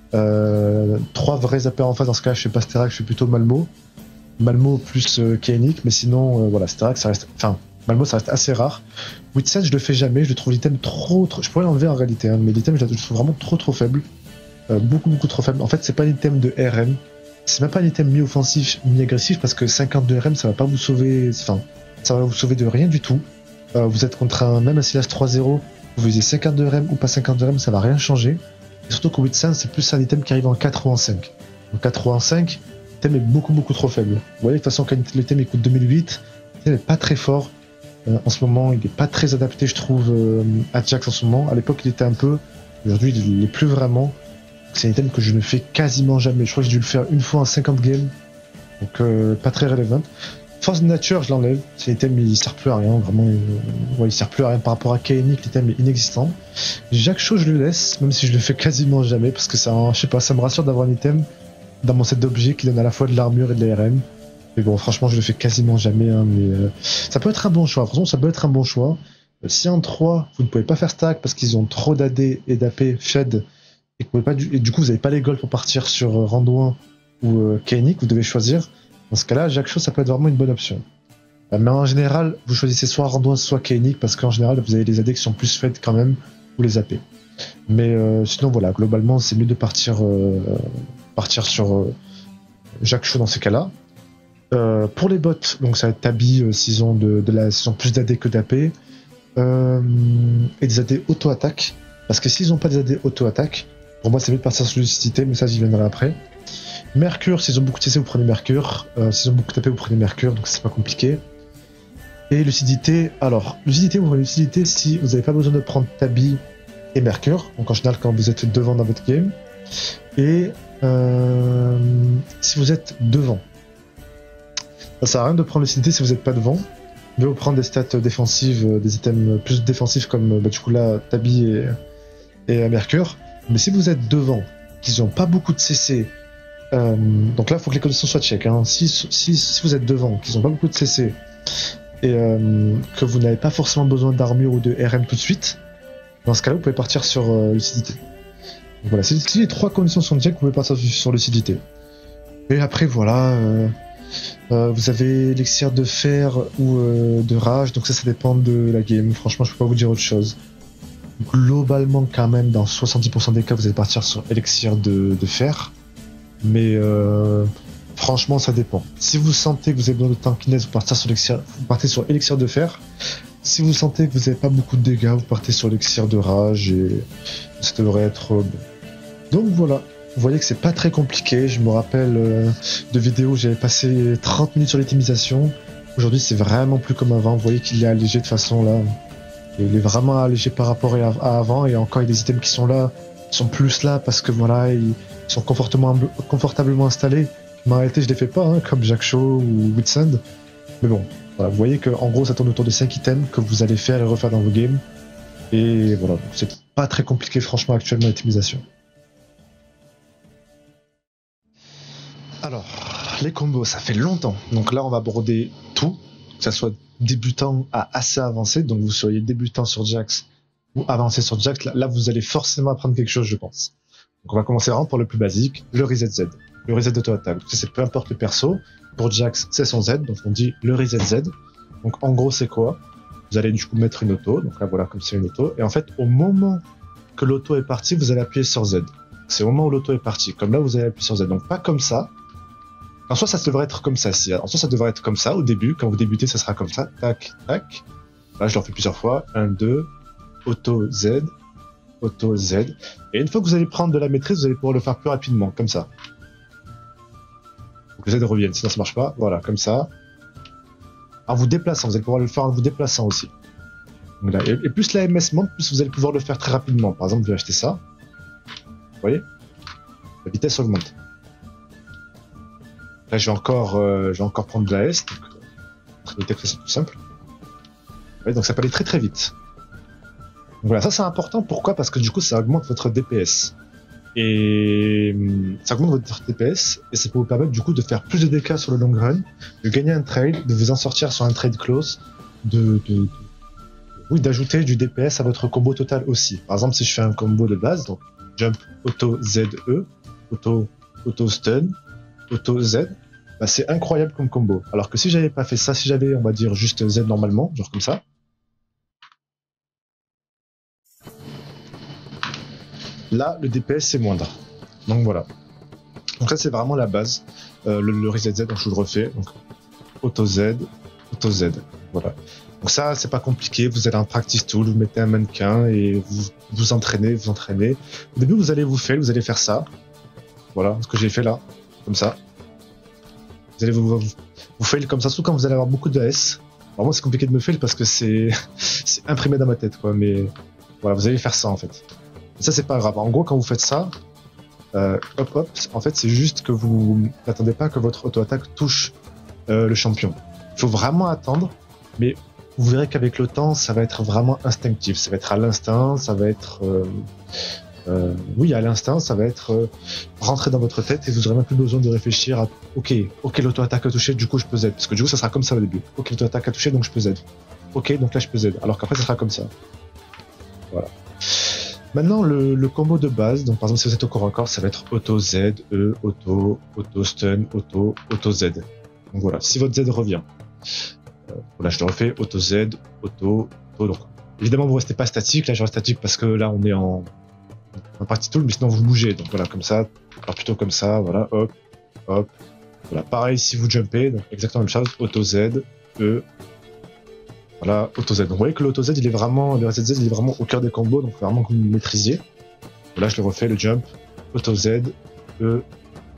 Euh, trois vrais A P en face, dans ce cas je fais pas Sterak, je fais plutôt Malmo. Malmo plus euh, Kaenic, mais sinon euh, voilà, Sterak ça reste. Enfin, Malmo ça reste assez rare. Witsen je le fais jamais, je le trouve l'item trop, trop. Je pourrais l'enlever en réalité, hein, mais l'item je le trouve vraiment trop trop faible. Euh, beaucoup beaucoup trop faible. En fait, c'est pas un item de R M. C'est même pas un item mi-offensif, mi-agressif, parce que cinquante-deux R M ça va pas vous sauver. Enfin, ça va vous sauver de rien du tout. Euh, vous êtes contre un. Même un Silas trois zéro, vous visez cinquante-deux R M ou pas cinquante-deux R M, ça va rien changer. Et surtout que Witsen c'est plus un item qui arrive en quatre ou en cinq. En quatre ou en cinq, l'item est beaucoup beaucoup trop faible. Vous voyez, de toute façon, quand l'item il coûte deux mille huit, l'item est pas très fort. Euh, en ce moment, il est pas très adapté, je trouve, euh, à Jax en ce moment. À l'époque, il était un peu. Aujourd'hui, il l'est plus vraiment. C'est un item que je ne fais quasiment jamais. Je crois que j'ai dû le faire une fois en cinquante games. Donc, euh, pas très relevant. Force de nature, je l'enlève. C'est l'item, il sert plus à rien. Vraiment, il... Ouais, il sert plus à rien par rapport à Kaenic. L'item est inexistant. Jacques Chaud, je le laisse, même si je le fais quasiment jamais, parce que ça, je sais pas, ça me rassure d'avoir un item dans mon set d'objets qui donne à la fois de l'armure et de la R M. Mais bon, franchement, je le fais quasiment jamais, hein, mais euh, ça peut être un bon choix. Franchement, ça peut être un bon choix. Euh, si en trois, vous ne pouvez pas faire stack parce qu'ils ont trop d'A D et d'A P Fed, et, que vous pouvez pas du... et du coup, vous n'avez pas les golds pour partir sur euh, Randouin ou euh, Kaenic, vous devez choisir. Dans ce cas-là, Jacques Chaud, ça peut être vraiment une bonne option. Euh, mais en général, vous choisissez soit Randouin, soit Kaenic, parce qu'en général, vous avez les A D qui sont plus fed quand même, ou les A P. Mais euh, sinon, voilà, globalement, c'est mieux de partir, euh, partir sur euh, Jacques Chaud dans ces cas-là. Euh, pour les bots, donc ça va être Tabi euh, s'ils ont de, de la, s'ils ont plus d'A D que d'A P, euh, et des A D auto-attaque. Parce que s'ils n'ont pas des A D auto-attaque, pour moi c'est mieux de partir sur Lucidité, mais ça j'y viendrai après. Mercure, s'ils ont beaucoup de C C, vous prenez Mercure. Euh, s'ils ont beaucoup tapé, vous prenez Mercure, donc c'est pas compliqué. Et lucidité, alors, lucidité, vous prenez lucidité si vous n'avez pas besoin de prendre Tabi et Mercure, donc en général quand vous êtes devant dans votre game. Et euh, si vous êtes devant. Ça sert à rien de prendre lucidité si vous n'êtes pas devant. Vous devez prendre des stats défensives, des items plus défensifs comme bah, du coup là, Tabi et, et Mercure. Mais si vous êtes devant, qu'ils n'ont pas beaucoup de C C, euh, donc là il faut que les conditions soient check. Hein. Si, si, si vous êtes devant, qu'ils n'ont pas beaucoup de C C, et euh, que vous n'avez pas forcément besoin d'armure ou de R M tout de suite, dans ce cas-là, vous pouvez partir sur euh, lucidité. Donc voilà, si, si les trois conditions sont check, vous pouvez partir sur lucidité. Et après, voilà, euh, euh, vous avez l'élixir de fer ou euh, de rage, donc ça, ça dépend de la game. Franchement, je peux pas vous dire autre chose. Globalement, quand même, dans soixante-dix pour cent des cas, vous allez partir sur élixir de, de fer. Mais euh, franchement, ça dépend. Si vous sentez que vous avez besoin de tankiness, vous partez sur élixir, vous partez sur élixir de fer. Si vous sentez que vous n'avez pas beaucoup de dégâts, vous partez sur l'élixir de rage et ça devrait être bon. Donc voilà, vous voyez que c'est pas très compliqué. Je me rappelle euh, de vidéos où j'avais passé trente minutes sur l'optimisation. Aujourd'hui, c'est vraiment plus comme avant. Vous voyez qu'il est allégé de façon là. Et il est vraiment allégé par rapport à, à avant. Et encore, il y a des items qui sont là, qui sont plus là parce que voilà, ils sont confortablement, confortablement installés. Mais en réalité, je les fais pas, hein, comme Jack Shaw ou Whitsand. Mais bon. Voilà, vous voyez qu'en gros ça tourne autour de cinq items que vous allez faire et refaire dans vos games. Et voilà, c'est pas très compliqué franchement actuellement l'optimisation. Alors, les combos, ça fait longtemps. Donc là on va aborder tout, que ça soit débutant à assez avancé. Donc vous soyez débutant sur Jax ou avancé sur Jax, là, là vous allez forcément apprendre quelque chose je pense. Donc on va commencer vraiment pour le plus basique, le reset Z. Le reset d'auto-attaque, donc ça c'est peu importe le perso. Pour Jax, c'est son Z, donc on dit le reset Z. Donc en gros, c'est quoi? Vous allez du coup mettre une auto, donc là voilà, comme c'est une auto. Et en fait, au moment que l'auto est partie, vous allez appuyer sur Z. C'est au moment où l'auto est partie. Comme là, vous allez appuyer sur Z. Donc pas comme ça. En soi, ça devrait être comme ça. Si. En soi, ça devrait être comme ça au début. Quand vous débutez, ça sera comme ça. Tac, tac. Là, je l'en fais plusieurs fois. un, deux, auto Z, auto Z. Et une fois que vous allez prendre de la maîtrise, vous allez pouvoir le faire plus rapidement, comme ça. Que les Z reviennent, sinon ça marche pas. Voilà, comme ça. En vous déplaçant, vous allez pouvoir le faire en vous déplaçant aussi. Donc là, et, et plus la M S monte, plus vous allez pouvoir le faire très rapidement. Par exemple, je vais acheter ça. Vous voyez? La vitesse augmente. Là, je vais encore, euh, je vais encore prendre de la S. Donc, très c'est tout simple. Vous voyez, donc ça peut aller très très vite. Donc voilà, ça c'est important. Pourquoi? Parce que du coup, ça augmente votre D P S. Et ça augmente votre D P S et ça peut vous permettre du coup de faire plus de dégâts sur le long run, de gagner un trade, de vous en sortir sur un trade close, de, de, de oui, d'ajouter du D P S à votre combo total aussi. Par exemple, si je fais un combo de base, donc jump auto Z E, auto auto stun, auto Z, bah c'est incroyable comme combo. Alors que si j'avais pas fait ça, si j'avais on va dire juste Z normalement, genre comme ça. Là, le D P S c'est moindre. Donc voilà. Donc ça c'est vraiment la base. Euh, le, le reset Z, donc je vous le refais. Donc auto Z, auto Z. Voilà. Donc ça c'est pas compliqué. Vous allez en practice tool, vous mettez un mannequin et vous vous entraînez, vous entraînez. Au début vous allez vous fail, vous allez faire ça. Voilà ce que j'ai fait là, comme ça. Vous allez vous vous, vous fail comme ça, surtout quand vous allez avoir beaucoup de A S. Alors moi c'est compliqué de me fail parce que c'est c'est imprimé dans ma tête quoi. Mais voilà, vous allez faire ça en fait. Ça c'est pas grave. En gros quand vous faites ça, euh, hop hop, en fait c'est juste que vous n'attendez pas que votre auto-attaque touche euh, le champion. Il faut vraiment attendre, mais vous verrez qu'avec le temps ça va être vraiment instinctif. Ça va être à l'instinct, ça va être euh, euh, oui à l'instinct, ça va être euh, rentré dans votre tête et vous n'aurez même plus besoin de réfléchir à ok, ok l'auto-attaque a touché, du coup je peux Z. Parce que du coup ça sera comme ça au début. Ok l'auto-attaque a touché donc je peux Z. Ok donc là je peux Z. Alors qu'après ça sera comme ça. Voilà. Maintenant, le, le combo de base, donc par exemple si vous êtes au corps à corps, ça va être auto Z, E, auto, auto stun, auto, auto Z. Donc voilà, si votre Z revient. Euh, voilà, je le refais, auto Z, auto, auto. Donc évidemment vous restez pas statique, là je reste statique parce que là on est en, en partie tool, mais sinon vous bougez. Donc voilà, comme ça, alors plutôt comme ça, voilà, hop, hop. Voilà, pareil si vous jumpez, donc exactement la même chose, auto Z, E. Voilà, auto Z. Donc vous voyez que l'auto Z, il est vraiment, le reset Z, il est vraiment au cœur des combos, donc vraiment que vous le maîtrisiez. Là, je le refais, le jump, auto Z, E,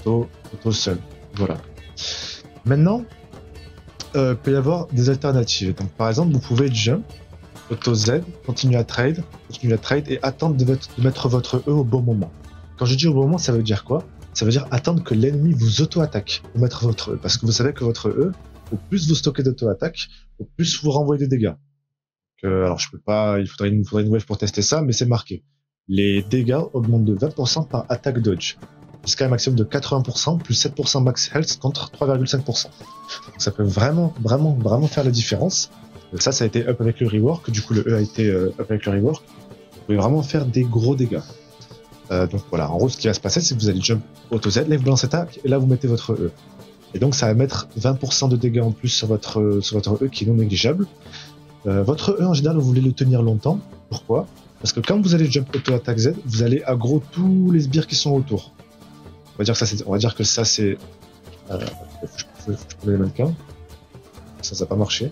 auto, auto seul. Voilà. Maintenant, euh, il peut y avoir des alternatives. Donc par exemple, vous pouvez jump, auto Z, continuer à trade, continuer à trade et attendre de, votre, de mettre votre E au bon moment. Quand je dis au bon moment, ça veut dire quoi? Ça veut dire attendre que l'ennemi vous auto-attaque pour mettre votre E. Parce que vous savez que votre E, au plus vous stockez d'auto-attaque, au plus vous renvoyez des dégâts. Donc, euh, alors je peux pas, il faudrait une, faudrait une wave pour tester ça, mais c'est marqué. Les dégâts augmentent de vingt pour cent par attaque dodge, jusqu'à un maximum de quatre-vingts pour cent, plus sept pour cent max health contre trois virgule cinq pour cent. Donc ça peut vraiment, vraiment, vraiment faire la différence. Donc ça, ça a été up avec le rework, du coup le E a été euh, up avec le rework. Vous pouvez vraiment faire des gros dégâts. Euh, donc voilà, en gros ce qui va se passer, c'est que vous allez jump auto Z, là vous lancez attaque, et là vous mettez votre E. Et donc ça va mettre vingt pour cent de dégâts en plus sur votre, sur votre E qui est non négligeable. Euh, votre E en général, vous voulez le tenir longtemps. Pourquoi? Parce que quand vous allez jump auto attaque Z, vous allez aggro tous les sbires qui sont autour. On va dire que ça, c'est, on va dire que ça c'est. Euh, faut que je, faut que je prenne les mannequins. Ça, ça n'a pas marché.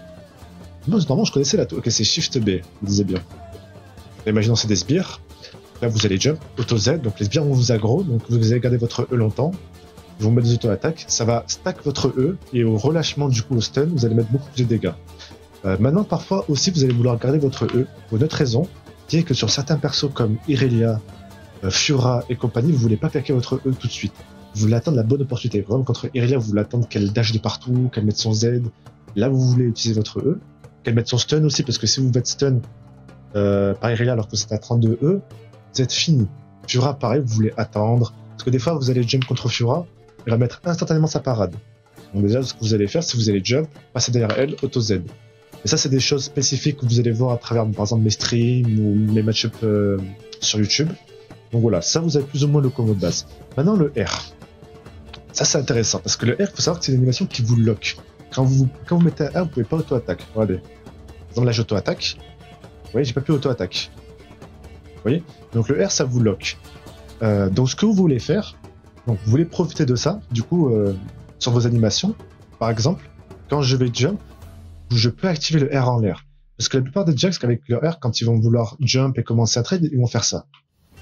Non, normalement, je connaissais la tour. Ok, c'est Shift B, vous disait bien. Imaginons c'est des sbires. Là, vous allez jump auto Z, donc les sbires vont vous aggro, donc vous allez garder votre E longtemps. Ils vont mettre des auto-attaques. Ça va stack votre E et au relâchement du coup au stun, vous allez mettre beaucoup plus de dégâts. Euh, maintenant, parfois aussi, vous allez vouloir garder votre E pour une autre raison, qui est que sur certains persos comme Irelia, euh, Fiora et compagnie, vous voulez pas claquer votre E tout de suite. Vous voulez attendre la bonne opportunité. Par exemple, contre Irelia, vous voulez attendre qu'elle dash de partout, qu'elle mette son Z. Là, vous voulez utiliser votre E. Qu'elle mette son stun aussi, parce que si vous faites stun euh, par Irelia alors que c'est à trente-deux E, vous êtes fini. Fiora, pareil, vous voulez attendre. Parce que des fois, vous allez jump contre Fiora, elle va mettre instantanément sa parade. Donc déjà, ce que vous allez faire, c'est que vous allez jump, passer derrière elle, auto Z. Et ça, c'est des choses spécifiques que vous allez voir à travers, par exemple, mes streams ou mes match-ups euh, sur YouTube. Donc voilà, ça, vous avez plus ou moins le combo de base. Maintenant, le R. Ça, c'est intéressant, parce que le R, il faut savoir que c'est une animation qui vous lock. Quand vous, quand vous mettez un R, vous pouvez pas auto-attaque. Regardez. Par exemple, là, j'auto-attaque. Vous voyez, j'ai pas pu auto-attaque. Vous voyez? Donc le R, ça vous lock. Euh, donc ce que vous voulez faire, donc vous voulez profiter de ça, du coup, euh, sur vos animations. Par exemple, quand je vais jump, je peux activer le R en l'air. Parce que la plupart des jacks, avec le R, quand ils vont vouloir jump et commencer à trade, ils vont faire ça.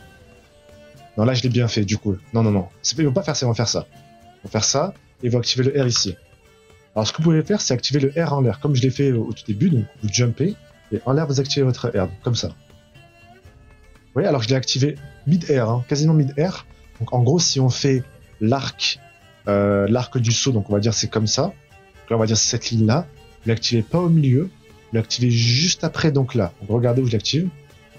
Non, là, je l'ai bien fait, du coup. Non, non, non. Ils vont pas faire ça, ils vont faire ça. Ils vont faire ça, et ils vont activer le R ici. Alors, ce que vous pouvez faire, c'est activer le R en l'air, comme je l'ai fait au tout début. Donc, vous jumpez, et en l'air, vous activez votre R, comme ça. Vous voyez, alors je l'ai activé mid-air, hein, quasiment mid-air. Donc, en gros, si on fait l'arc, euh, l'arc du saut, donc on va dire c'est comme ça. Donc là, on va dire c'est cette ligne-là. Vous l'activez pas au milieu, vous l'activez juste après, donc là. Donc regardez où je l'active.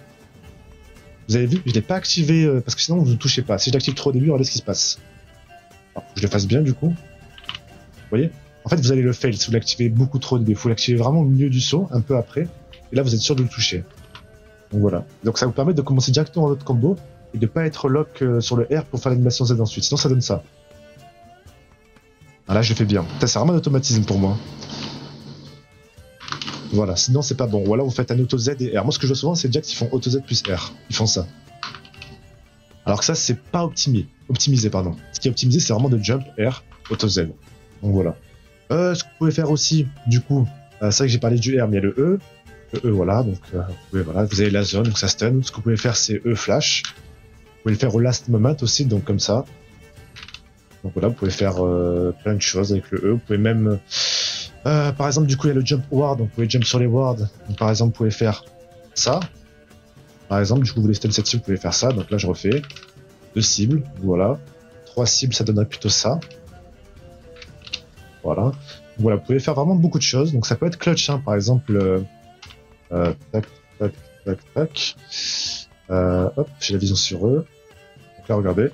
Vous avez vu, je l'ai pas activé euh, parce que sinon vous ne touchez pas. Si je l'active trop au début, regardez ce qui se passe. Alors, faut que je le fasse bien du coup. Vous voyez? En fait, vous allez le fail si vous l'activez beaucoup trop au début. Il faut l'activer vraiment au milieu du saut, un peu après. Et là, vous êtes sûr de le toucher. Donc voilà. Donc ça vous permet de commencer directement votre combo et de pas être lock euh, sur le R pour faire l'animation Z ensuite. Sinon, ça donne ça. Ah là, je le fais bien. C'est vraiment un automatisme pour moi. Voilà, sinon c'est pas bon. Ou alors vous faites un auto Z et R. Moi ce que je vois souvent c'est déjà qu'ils font auto Z plus R. Ils font ça. Alors que ça c'est pas optimisé. Optimisé pardon. Ce qui est optimisé c'est vraiment de jump R auto Z. Donc voilà. Euh, ce que vous pouvez faire aussi du coup, euh, c'est vrai que j'ai parlé du R mais il y a le E. Le E voilà donc euh, vous, pouvez, voilà, vous avez la zone donc ça stun. Ce que vous pouvez faire c'est E flash. Vous pouvez le faire au last moment aussi donc comme ça. Donc voilà vous pouvez faire euh, plein de choses avec le E. Vous pouvez même Euh, par exemple, du coup, il y a le jump ward, donc vous pouvez jump sur les wards. Donc, par exemple, vous pouvez faire ça. Par exemple, du coup, vous voulez stun cette cible, vous pouvez faire ça. Donc là, je refais deux cibles, voilà. Trois cibles, ça donnerait plutôt ça. Voilà. Donc, voilà, vous pouvez faire vraiment beaucoup de choses. Donc ça peut être clutch, hein, par exemple. Euh, euh, tac, tac, tac, tac. Euh, hop, j'ai la vision sur eux. Donc là, regardez.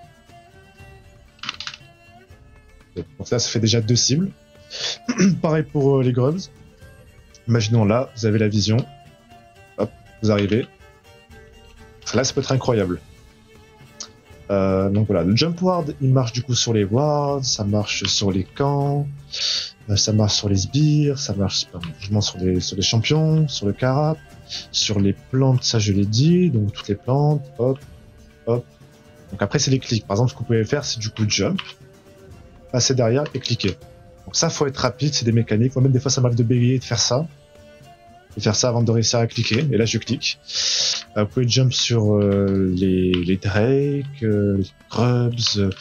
Donc là, ça fait déjà deux cibles. Pareil pour euh, les grubs. Imaginons là, vous avez la vision. Hop, vous arrivez. Là, ça peut être incroyable. Euh, donc voilà, le jump ward, il marche du coup sur les wards, ça marche sur les camps, euh, ça marche sur les sbires, ça marche pas, sur les, sur les champions, sur le carap, sur les plantes, ça je l'ai dit, donc toutes les plantes, hop, hop. Donc après, c'est les clics. Par exemple, ce que vous pouvez faire, c'est du coup jump, passer derrière et cliquer. Donc ça, faut être rapide, c'est des mécaniques. Moi, même des fois, ça m'arrive de bégayer et de faire ça. De faire ça avant de réussir à cliquer. Et là, je clique. Euh, vous pouvez jump sur euh, les, les Drake, euh, les Grubs. Euh, vous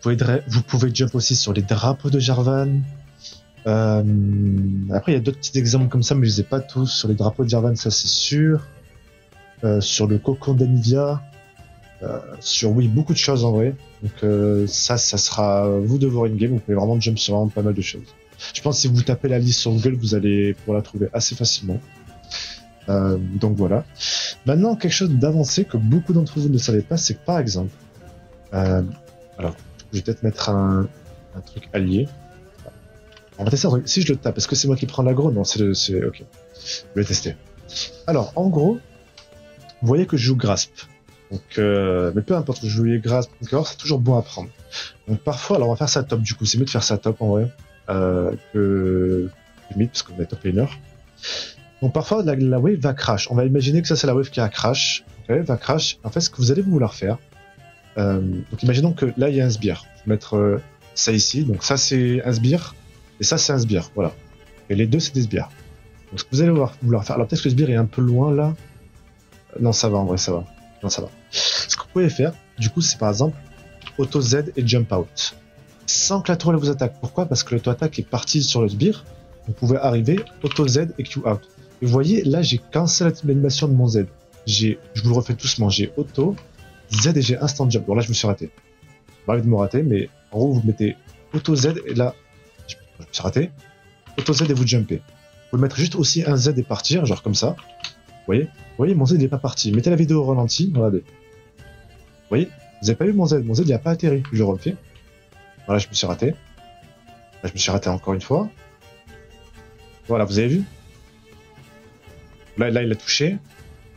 pouvez, vous pouvez jump aussi sur les drapeaux de Jarvan. Euh, après, il y a d'autres petits exemples comme ça, mais je les ai pas tous. Sur les drapeaux de Jarvan, ça c'est sûr. Euh, sur le cocon d'Anivia. Euh, sur, oui, beaucoup de choses en vrai. Donc euh, ça, ça sera vous de voir in-game. Vous pouvez vraiment jump sur vraiment pas mal de choses. Je pense que si vous tapez la liste sur Google, vous allez pouvoir la trouver assez facilement. Euh, donc voilà. Maintenant, quelque chose d'avancé que beaucoup d'entre vous ne savez pas, c'est que par exemple... Euh, alors, je vais peut-être mettre un, un truc allié. On va tester un truc. Si je le tape, est-ce que c'est moi qui prends l'aggro? Non, c'est le... c'est ok. Je vais tester. Alors, en gros, vous voyez que je joue Grasp. Donc, euh, mais peu importe que je joue Grasp encore, c'est toujours bon à prendre. Donc parfois, alors on va faire ça top du coup, c'est mieux de faire ça top en vrai, euh, que mid, parce qu'on est top laner. Donc parfois, la, la wave va crash. On va imaginer que ça c'est la wave qui a crash. La wave va crash. En fait, ce que vous allez vouloir faire, euh, donc imaginons que là il y a un sbire. Je vais mettre euh, ça ici, donc ça c'est un sbire. Et ça, c'est un sbire, voilà. Et les deux, c'est des sbires. Donc, ce que vous allez vouloir faire... Alors, peut-être que le sbire est un peu loin, là. Non, ça va, en vrai, ça va. Non, ça va. Ce que vous pouvez faire, du coup, c'est par exemple auto Z et jump out. Sans que la tourelle vous attaque. Pourquoi? Parce que l'auto-attaque est partie sur le sbire. Vous pouvez arriver, auto Z et Q out. Et vous voyez, là, j'ai cancel l'animation de mon Z. J'ai... Je vous le refais doucement. J'ai auto, Z et j'ai instant jump. Bon, là, je me suis raté. J'ai envie de me rater, mais en gros, vous mettez auto Z et là... Je me suis raté. Auto Z et vous jumpez. Vous pouvez mettre juste aussi un Z et partir, genre comme ça. Vous voyez? Vous voyez, mon Z il est pas parti. Mettez la vidéo au ralenti, regardez. Vous voyez? Vous n'avez pas eu mon Z. Mon Z il a pas atterri. Je le refais. Voilà, je me suis raté. Là, je me suis raté encore une fois. Voilà, vous avez vu? Là, là il a touché. Là,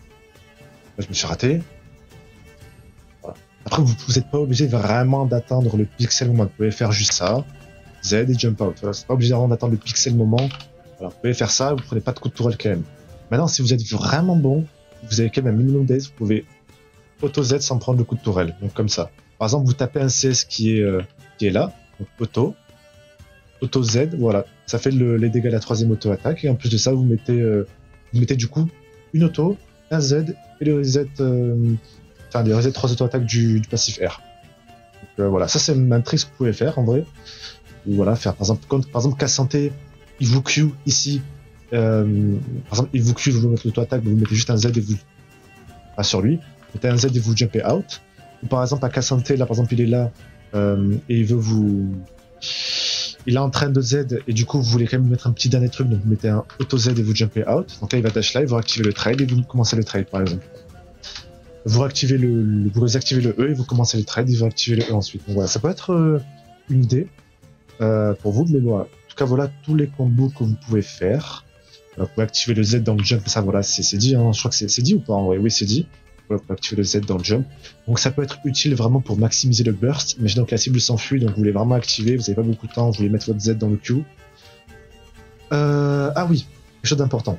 je me suis raté. Voilà. Après, vous n'êtes pas obligé vraiment d'attendre le pixel moment. Vous pouvez faire juste ça. Z et jump out. Voilà, c'est pas obligé d'attendre le pixel moment. Voilà, vous pouvez faire ça, vous prenez pas de coup de tourelle quand même. Maintenant, si vous êtes vraiment bon, vous avez quand même un minimum d'aise, vous pouvez auto Z sans prendre le coup de tourelle. Donc comme ça. Par exemple, vous tapez un C S qui est, euh, qui est là, donc auto, auto Z, voilà. Ça fait le, les dégâts de la troisième auto-attaque. Et en plus de ça, vous mettez, euh, vous mettez du coup une auto, un Z et le reset, euh, enfin les reset trois auto-attaques du, du passif R. Donc euh, voilà, ça c'est un trick que vous pouvez faire en vrai. Ou voilà, faire par exemple, quand, par exemple, Cassante, il vous Q ici, euh, par exemple, il vous Q, vous mettez l'auto-attaque, vous mettez juste un Z et vous, pas sur lui, vous mettez un Z et vous jumpez out. Ou par exemple, à Cassante, là, par exemple, il est là, euh, et il veut vous, il est en train de Z, et du coup, vous voulez quand même mettre un petit dernier truc, donc vous mettez un auto-Z et vous jumpez out. Donc là, il va dash là, il va activer le trade et vous commencez le trade, par exemple. Vous réactivez le, le vous réactivez le E et vous commencez le trade, il va activer le E ensuite. Donc voilà, ça peut être euh, une idée. Euh, pour vous, mais voilà. En tout cas, voilà tous les combos que vous pouvez faire. Euh, vous pouvez activer le Z dans le jump, ça voilà, c'est dit, hein. Je crois que c'est dit ou pas en vrai? Oui, c'est dit. Voilà, vous pouvez activer le Z dans le jump. Donc ça peut être utile vraiment pour maximiser le burst. Imaginons que la cible s'enfuit, donc vous voulez vraiment activer, vous n'avez pas beaucoup de temps, vous voulez mettre votre Z dans le Q. Euh, ah oui, quelque chose d'important.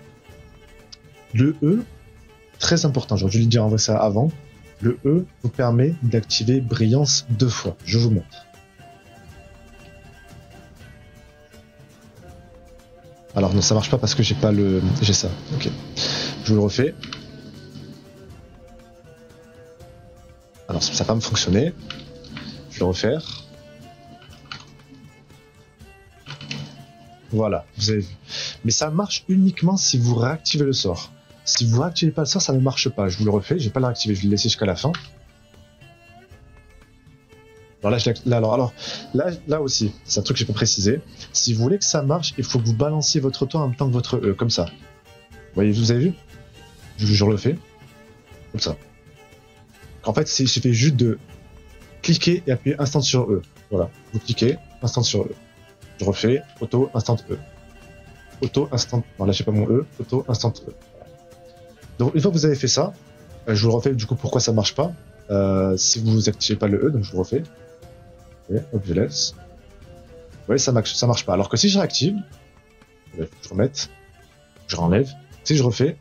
Le E, très important, j'aurais dû le dire en vrai ça avant. Le E vous permet d'activer brillance deux fois. Je vous montre. Alors non, ça marche pas parce que j'ai pas le... J'ai ça, ok. Je vous le refais. Alors ça va pas me fonctionner. Je vais le refaire. Voilà, vous avez vu. Mais ça marche uniquement si vous réactivez le sort. Si vous réactivez pas le sort, ça ne marche pas. Je vous le refais, je vais pas le réactiver, je vais le laisser jusqu'à la fin. Alors là, je là, alors, alors, là, là aussi, c'est un truc que j'ai pas précisé. Si vous voulez que ça marche, il faut que vous balanciez votre tour en même temps que votre E, comme ça. Vous voyez, vous avez vu? je, je le fais. Comme ça. En fait, il suffit juste de cliquer et appuyer instant sur E. Voilà. Vous cliquez, instant sur E. Je refais, auto, instant E. Auto, instant... Non, là, j'ai pas mon E. Auto, instant E. Donc, une fois que vous avez fait ça, je vous le refais, du coup, pourquoi ça marche pas. Euh, si vous activez pas le E, donc je le refais. Et hop, je laisse. Vous voyez, ça marche, ça marche pas. Alors que si je réactive, je remette, je renlève, si je refais,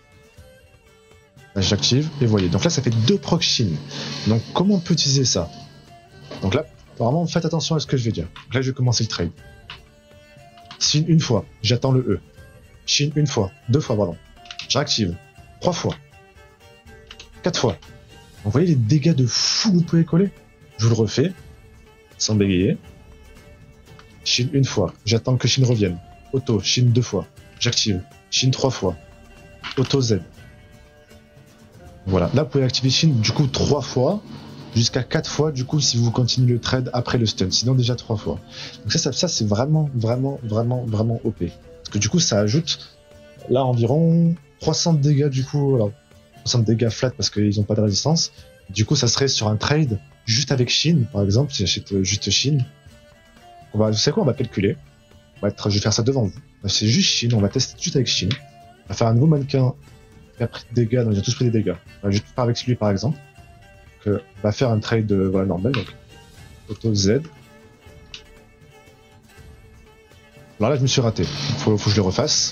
j'active, et vous voyez. Donc là, ça fait deux proc-shin. Donc, comment on peut utiliser ça? Donc là, vraiment, faites attention à ce que je vais dire. Donc là, je vais commencer le trade. Shin une fois, j'attends le E. Shin une fois, deux fois, pardon. Je réactive, trois fois, quatre fois. Donc, vous voyez les dégâts de fou que vous pouvez coller? Je vous le refais. sans bégayer. Shin une fois. J'attends que Shin revienne. Auto. Shin deux fois. J'active. Shin trois fois. Auto Z. Voilà. Là, vous pouvez activer Shin du coup trois fois. Jusqu'à quatre fois du coup si vous continuez le trade après le stun. Sinon déjà trois fois. Donc ça, ça, ça c'est vraiment, vraiment, vraiment, vraiment O P. Parce que du coup ça ajoute là environ trois cents de dégâts du coup. Alors, trois cents de dégâts flat parce qu'ils n'ont pas de résistance. Du coup ça serait sur un trade juste avec Shin par exemple. Si j'achète juste Shin. On va, vous savez quoi, on va calculer. On va être, je vais faire ça devant vous. C'est juste Shin, on va tester juste avec Shin. On va faire un nouveau mannequin qui a pris des dégâts, donc ils ont tous pris des dégâts. On va juste faire avec celui par exemple. Donc, on va faire un trade euh, voilà, normal, donc auto Z. Alors là je me suis raté, faut, faut que je le refasse.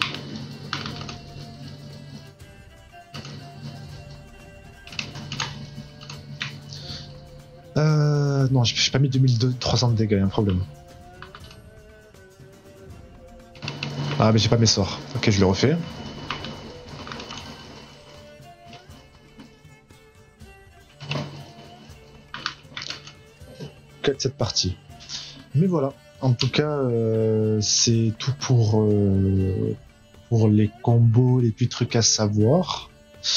Euh, non, j'ai pas mis deux mille trois cents de dégâts, il y a un problème. Ah mais j'ai pas mes sorts. Ok, je le refais. Cette partie. Mais voilà, en tout cas, euh, c'est tout pour euh, pour les combos, les petits trucs à savoir.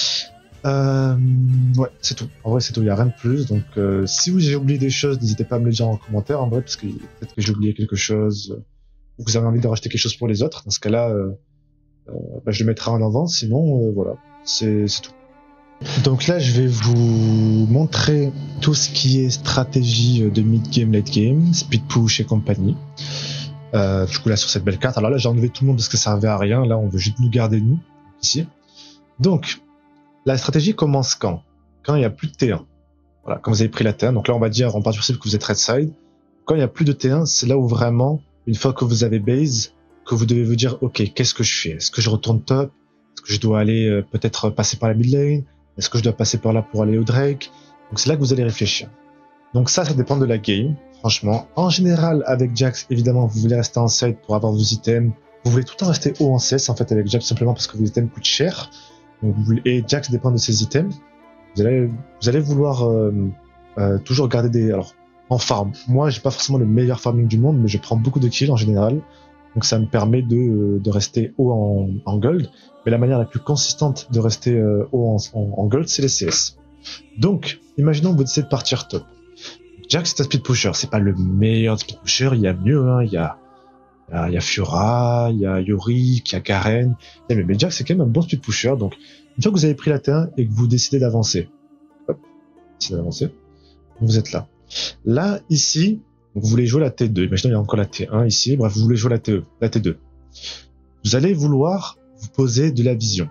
Euh, ouais, c'est tout. En vrai, c'est tout. Il y a rien de plus. Donc, euh, si vous avez oublié des choses, n'hésitez pas à me le dire en commentaire. En vrai, parce que peut-être que j'ai oublié quelque chose, ou que vous avez envie de rajouter quelque chose pour les autres. Dans ce cas-là, euh, euh, bah, je le mettrai en avant. Sinon, euh, voilà, c'est c'est tout. Donc là, je vais vous montrer tout ce qui est stratégie de mid-game, late-game, speed push et compagnie. Euh, du coup là, sur cette belle carte. Alors là, j'ai enlevé tout le monde parce que ça servait à rien. Là, on veut juste nous garder nous, ici. Donc, la stratégie commence quand? Quand il n'y a plus de T un. Voilà, quand vous avez pris la T un. Donc là, on va dire, on part du principe que vous êtes red side. Quand il n'y a plus de T un, c'est là où vraiment, une fois que vous avez base, que vous devez vous dire, ok, qu'est-ce que je fais? Est-ce que je retourne top? Est-ce que je dois aller euh, peut-être passer par la mid lane? Est-ce que je dois passer par là pour aller au Drake? Donc c'est là que vous allez réfléchir. Donc ça, ça dépend de la game, franchement. En général, avec Jax, évidemment, vous voulez rester en side pour avoir vos items. Vous voulez tout le temps rester haut en C S, en fait, avec Jax, simplement parce que vos items coûtent cher. Donc, vous voulez... Et Jax dépend de ses items. Vous allez, vous allez vouloir euh, euh, toujours garder des... Alors, en farm. Moi, j'ai pas forcément le meilleur farming du monde, mais je prends beaucoup de kills en général. Donc ça me permet de, de rester haut en, en gold. Mais la manière la plus consistante de rester euh, haut en, en, en gold, c'est les C S. Donc, imaginons que vous décidez de partir top. Jax, c'est un speed pusher. C'est pas le meilleur speed pusher. Il y a mieux. Hein. Il y a, il y a, il y a Fiora, il y a Yorick, il y a Garen. Mais, mais Jax, c'est quand même un bon speed pusher. Donc, une fois que vous avez pris la T un et que vous décidez d'avancer, hop, décidez d'avancer, vous êtes là. Là, ici, vous voulez jouer la T deux. Imaginons il y a encore la T un ici. Bref, vous voulez jouer la T deux. La T deux. Vous allez vouloir vous poser de la vision.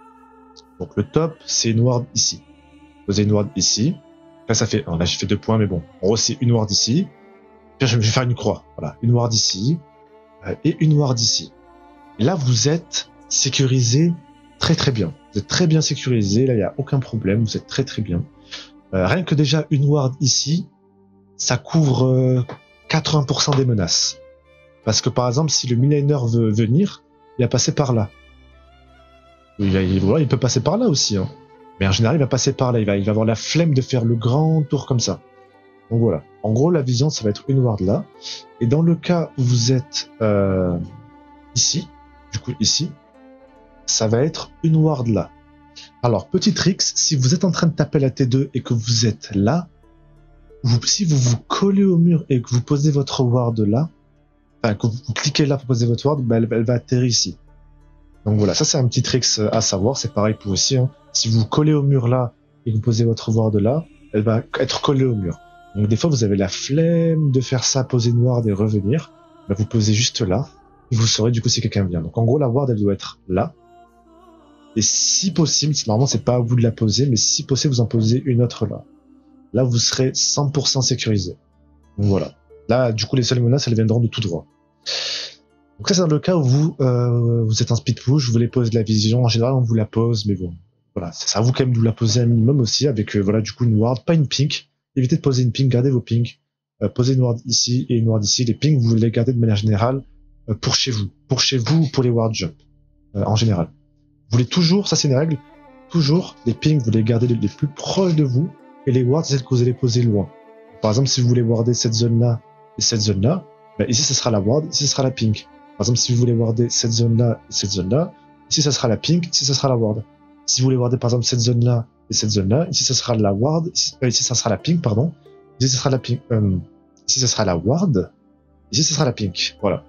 Donc le top, c'est une ward ici. Posez une ward ici. Là, ça fait... Oh, là, j'ai fait deux points, mais bon. En gros, c'est une ward ici. Puis, je vais faire une croix. Voilà. Une ward ici. Euh, et une ward ici. Et là, vous êtes sécurisé très très bien. Vous êtes très bien sécurisé. Là, il n'y a aucun problème. Vous êtes très très bien. Euh, rien que déjà une ward ici, ça couvre euh, quatre-vingts pour cent des menaces. Parce que par exemple, si le midlaner veut venir, il va passer par là. Il, va, il, voilà, il peut passer par là aussi. Hein. Mais en général, il va passer par là. Il va, il va avoir la flemme de faire le grand tour comme ça. Donc voilà. En gros, la vision, ça va être une ward là. Et dans le cas où vous êtes euh, ici, du coup ici, ça va être une ward là. Alors, petit trick, si vous êtes en train de taper la T deux et que vous êtes là, vous, si vous vous collez au mur et que vous posez votre ward là, enfin, que vous cliquez là pour poser votre ward, bah, elle, elle va atterrir ici. Donc voilà, ça c'est un petit trick à savoir, c'est pareil pour aussi. Hein. Si vous collez au mur là et que vous posez votre ward là, elle va être collée au mur. Donc des fois vous avez la flemme de faire ça, poser une ward et revenir, bah, vous posez juste là, et vous saurez du coup si quelqu'un vient. Donc en gros la ward elle doit être là. Et si possible, normalement c'est pas à vous de la poser, mais si possible vous en posez une autre là. Là vous serez cent pour cent sécurisé. Donc voilà. Là du coup les seules menaces elles viendront de tout droit. Donc ça c'est dans le cas où vous euh, vous êtes en speed push, vous voulez poser de la vision, en général on vous la pose, mais bon, voilà, c'est à vous quand même de vous la poser un minimum aussi, avec euh, voilà du coup une ward, pas une pink, évitez de poser une pink, gardez vos pinks, euh, posez une ward ici et une ward ici, les pinks vous les gardez de manière générale euh, pour chez vous, pour chez vous ou pour les ward jump, euh, en général. Vous voulez toujours, ça c'est une règle, toujours les pinks vous les gardez les, les plus proches de vous, et les wards c'est que vous allez poser loin. Par exemple, si vous voulez warder cette zone-là et cette zone-là, bah, ici, ce sera la ward, ici, ce sera la pink. Par exemple, si vous voulez warder cette zone-là et cette zone-là, ici, ça sera la pink, ici, ça sera la ward. Si vous voulez warder, par exemple, cette zone-là et cette zone-là, ici, ça sera la ward, ici, euh, ici, ça sera la pink, pardon. Ici, ça sera la pink, euh, ici, ça sera la ward, ici, ça sera la pink. Voilà.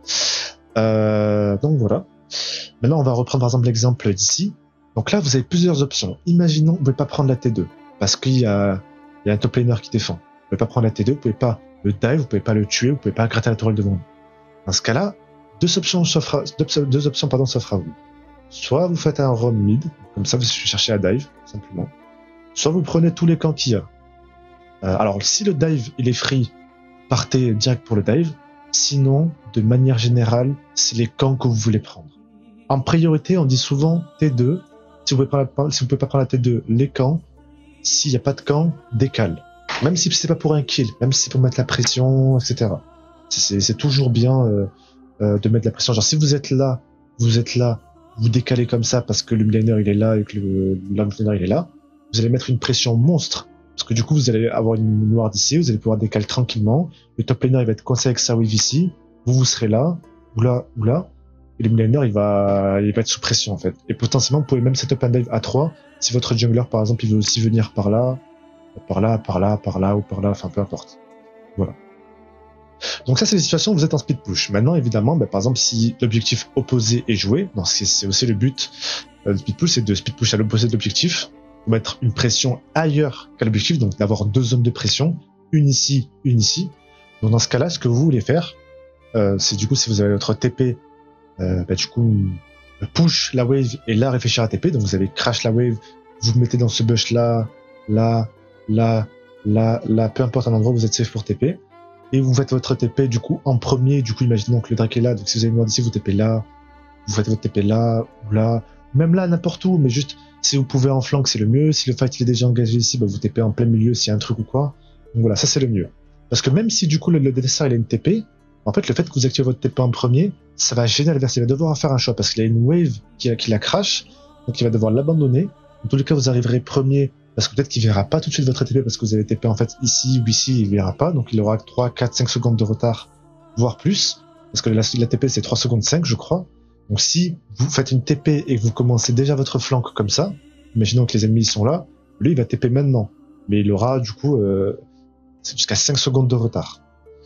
Euh, donc, voilà. Maintenant, on va reprendre, par exemple, l'exemple d'ici. Donc là, vous avez plusieurs options. Imaginons, vous pouvez pas prendre la T deux, parce qu'il y a, il y a un top laner qui défend. Vous pouvez pas prendre la T deux, vous pouvez pas le dive, vous pouvez pas le tuer, vous pouvez pas gratter la tourelle devant vous. Dans ce cas-là, deux options s'offrent, deux, deux options, pardon, s'offrent à vous. Soit vous faites un roam mid, comme ça vous cherchez à dive, simplement. Soit vous prenez tous les camps qu'il y a. Euh, alors, si le dive, il est free, partez direct pour le dive. Sinon, de manière générale, c'est les camps que vous voulez prendre. En priorité, on dit souvent T deux. Si vous pouvez pas, si vous pouvez pas prendre la T deux, les camps. S'il n'y a pas de camp, décale. Même si c'est pas pour un kill, même si c'est pour mettre la pression, et cetera. C'est toujours bien euh, euh, de mettre la pression. Genre, si vous êtes là, vous êtes là, vous décalez comme ça parce que le midlaner il est là et que le laner il est là, vous allez mettre une pression monstre. Parce que du coup, vous allez avoir une noire d'ici, vous allez pouvoir décaler tranquillement. Le top laner il va être coincé avec sa wave ici. Vous, vous serez là, ou là, ou là. Et le midlaner il va, il va être sous pression en fait. Et potentiellement, vous pouvez même setup un dive à trois. Si votre jungler par exemple, il veut aussi venir par là, par là, par là, par là, ou par là, enfin peu importe. Voilà. Donc ça, c'est les situations où vous êtes en speed push. Maintenant, évidemment, bah, par exemple, si l'objectif opposé est joué, c'est aussi le but euh, de speed push, c'est de speed push à l'opposé de l'objectif, mettre une pression ailleurs qu'à l'objectif, donc d'avoir deux zones de pression, une ici, une ici. Donc dans ce cas-là, ce que vous voulez faire, euh, c'est du coup, si vous avez votre T P, euh, bah, du coup, push la wave et là réfléchir à T P, donc vous avez crash la wave, vous vous mettez dans ce bush là, là, là, là, là, peu importe un endroit où vous êtes safe pour T P. Et vous faites votre T P du coup en premier, du coup imaginons que le Drake est là, donc si vous avez une ward ici, vous T P là, vous faites votre T P là, ou là, même là, n'importe où, mais juste si vous pouvez en flank, c'est le mieux. Si le fight il est déjà engagé ici, bah, vous T P en plein milieu s'il y a un truc ou quoi. Donc voilà, ça c'est le mieux. Parce que même si du coup le, le D S R il a une T P, en fait le fait que vous activez votre T P en premier, ça va gêner l'adversaire, il va devoir faire un choix parce qu'il y a une wave qui, qui la crash, donc il va devoir l'abandonner. Dans tous les cas, vous arriverez premier. Parce que peut-être qu'il verra pas tout de suite votre T P parce que vous avez T P en fait ici ou ici, il verra pas, donc il aura trois, quatre, cinq secondes de retard, voire plus, parce que la, la T P c'est trois secondes cinq je crois. Donc si vous faites une T P et que vous commencez déjà votre flank comme ça, imaginons que les ennemis sont là, lui il va T P maintenant, mais il aura du coup euh, jusqu'à cinq secondes de retard.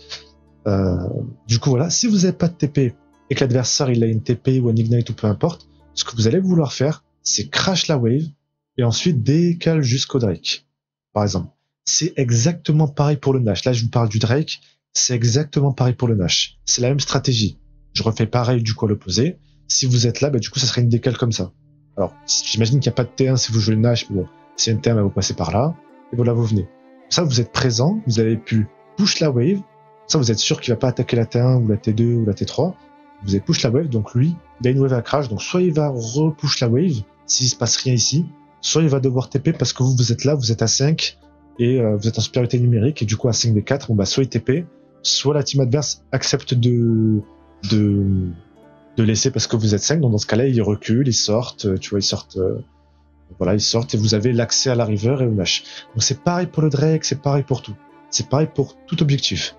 Euh, du coup voilà, si vous n'avez pas de T P et que l'adversaire il a une T P ou un ignite ou peu importe, ce que vous allez vouloir faire, c'est crash la wave, et ensuite décale jusqu'au Drake, par exemple. C'est exactement pareil pour le Nash. Là, je vous parle du Drake, c'est exactement pareil pour le Nash. C'est la même stratégie. Je refais pareil du coup à l'opposé. Si vous êtes là, bah, du coup, ça serait une décale comme ça. Alors, j'imagine qu'il n'y a pas de T un si vous jouez le Nash, mais bon, si y a une T un, bah, vous passez par là, et voilà, vous venez. Ça, vous êtes présent, vous avez pu push la wave, ça, vous êtes sûr qu'il va pas attaquer la T un, ou la T deux, ou la T trois. Vous avez push la wave, donc lui, il a une wave à crash, donc soit il va repush la wave, s'il se passe rien ici, soit il va devoir T P parce que vous, vous êtes là, vous êtes à cinq, et euh, vous êtes en supériorité numérique, et du coup à cinq des quatre, bon bah soit il T P, soit la team adverse accepte de de de laisser parce que vous êtes cinq, donc dans ce cas-là, ils reculent, ils sortent, tu vois, ils sortent, euh, voilà, ils sortent, et vous avez l'accès à la river et au Nash. Donc c'est pareil pour le Drake, c'est pareil pour tout. C'est pareil pour tout objectif.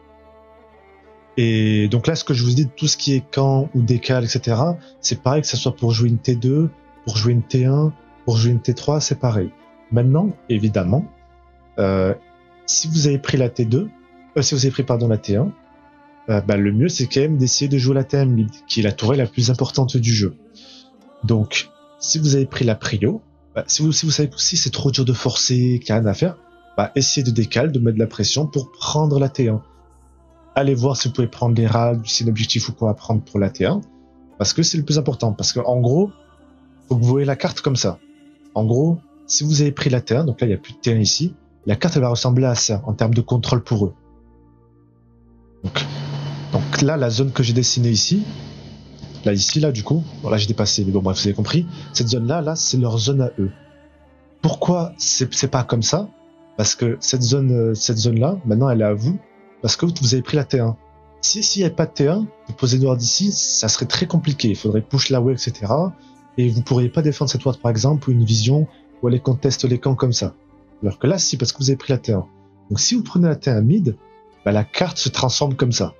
Et donc là, ce que je vous dis, tout ce qui est camp ou décal, et cetera, c'est pareil que ça soit pour jouer une T deux, pour jouer une T un, pour jouer une T trois, c'est pareil. Maintenant, évidemment, euh, si vous avez pris la T deux, euh, si vous avez pris pardon la T un, euh, bah, le mieux c'est quand même d'essayer de jouer la T un mid, qui est la tourelle la plus importante du jeu. Donc, si vous avez pris la prio, bah, si vous si vous savez que si c'est trop dur de forcer, qu'il n'y a rien à faire, bah, essayez de décaler, de mettre de la pression pour prendre la T un. Allez voir si vous pouvez prendre les rags, si c'est l'objectif ou quoi à prendre pour la T un, parce que c'est le plus important. Parce que en gros, faut que vous voyez la carte comme ça. En gros, si vous avez pris la T un, donc là il n'y a plus de T un ici, la carte elle va ressembler à ça en termes de contrôle pour eux. Donc, donc là, la zone que j'ai dessinée ici, là ici, là du coup, bon là j'ai dépassé, mais bon bref, vous avez compris, cette zone-là, là, c'est leur zone à eux. Pourquoi c'est pas comme ça? Parce que cette zone, cette zone-là, maintenant elle est à vous, parce que vous avez pris la T un. Si s'il n'y avait pas de T un, vous posez une ward ici, ça serait très compliqué. Il faudrait push la wave, et cetera. Et vous pourriez pas défendre cette ward par exemple, ou une vision, ou aller contester les camps comme ça. Alors que là, si, parce que vous avez pris la T un. Donc si vous prenez la T un mid, bah, la carte se transforme comme ça.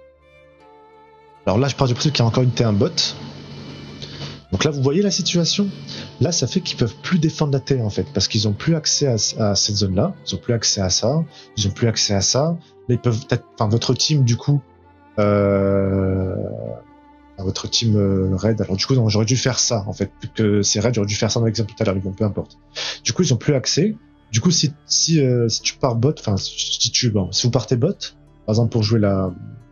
Alors là, je pars du principe qu'il y a encore une T un bot. Donc là, vous voyez la situation. Là, ça fait qu'ils peuvent plus défendre la T un en fait, parce qu'ils ont plus accès à, à cette zone-là. Ils ont plus accès à ça. Ils ont plus accès à ça. Là, ils peuvent peut-être, enfin, votre team du coup, euh, votre team euh, raid. Alors du coup, non, j'aurais dû faire ça en fait, vu que c'est raid, j'aurais dû faire ça dans l'exemple tout à l'heure. Bon, peu importe. Du coup, ils ont plus accès. Du coup, si si euh, si tu pars bot, enfin, si tu, bon, si vous partez bot, par exemple pour jouer la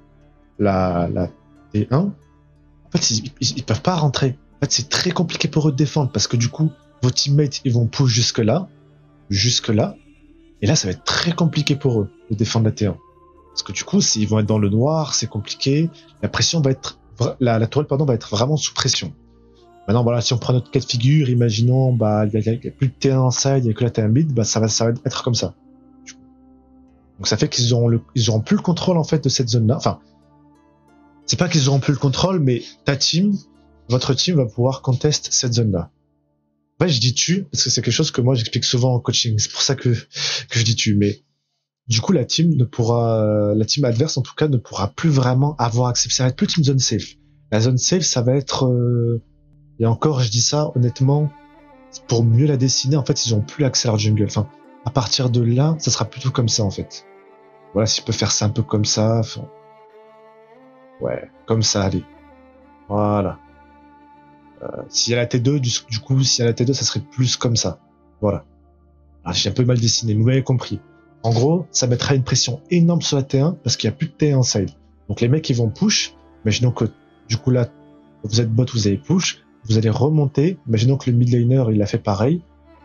la la T un, en fait, ils, ils, ils peuvent pas rentrer. En fait, c'est très compliqué pour eux de défendre parce que du coup, vos teammates, ils vont push jusque là, jusque là, et là, ça va être très compliqué pour eux de défendre la T un. Parce que du coup, s'ils vont être dans le noir, c'est compliqué. La pression va être, la, la tourelle, pardon, va être vraiment sous pression. Maintenant, voilà, si on prend notre cas de figure, imaginons, bah, il y, y a plus de T un inside, il y a que la T un mid, bah, ça va, ça va être comme ça. Donc, ça fait qu'ils auront le, ils auront plus le contrôle, en fait, de cette zone-là. Enfin, c'est pas qu'ils auront plus le contrôle, mais ta team, votre team va pouvoir contest cette zone-là. Ouais, je dis tu, parce que c'est quelque chose que moi j'explique souvent en coaching. C'est pour ça que, que je dis tu. Mais du coup, la team ne pourra, la team adverse en tout cas ne pourra plus vraiment avoir accès. Ça va être plus une zone safe. La zone safe, ça va être, euh, et encore, je dis ça honnêtement, pour mieux la dessiner. En fait, ils ont plus accès à leur jungle. Enfin, à partir de là, ça sera plutôt comme ça en fait. Voilà, si je peux faire ça un peu comme ça. Enfin, ouais, comme ça, allez. Voilà. Euh, s'il y a la T deux, du, du coup, s'il y a la T deux, ça serait plus comme ça. Voilà. Alors, j'ai un peu mal dessiné, mais vous m'avez compris. En gros, ça mettra une pression énorme sur la T un parce qu'il n'y a plus de T un en side. Donc les mecs, ils vont push. Imaginons que, du coup, là, vous êtes bot, vous avez push. Vous allez remonter. Imaginons que le mid laner, il a fait pareil.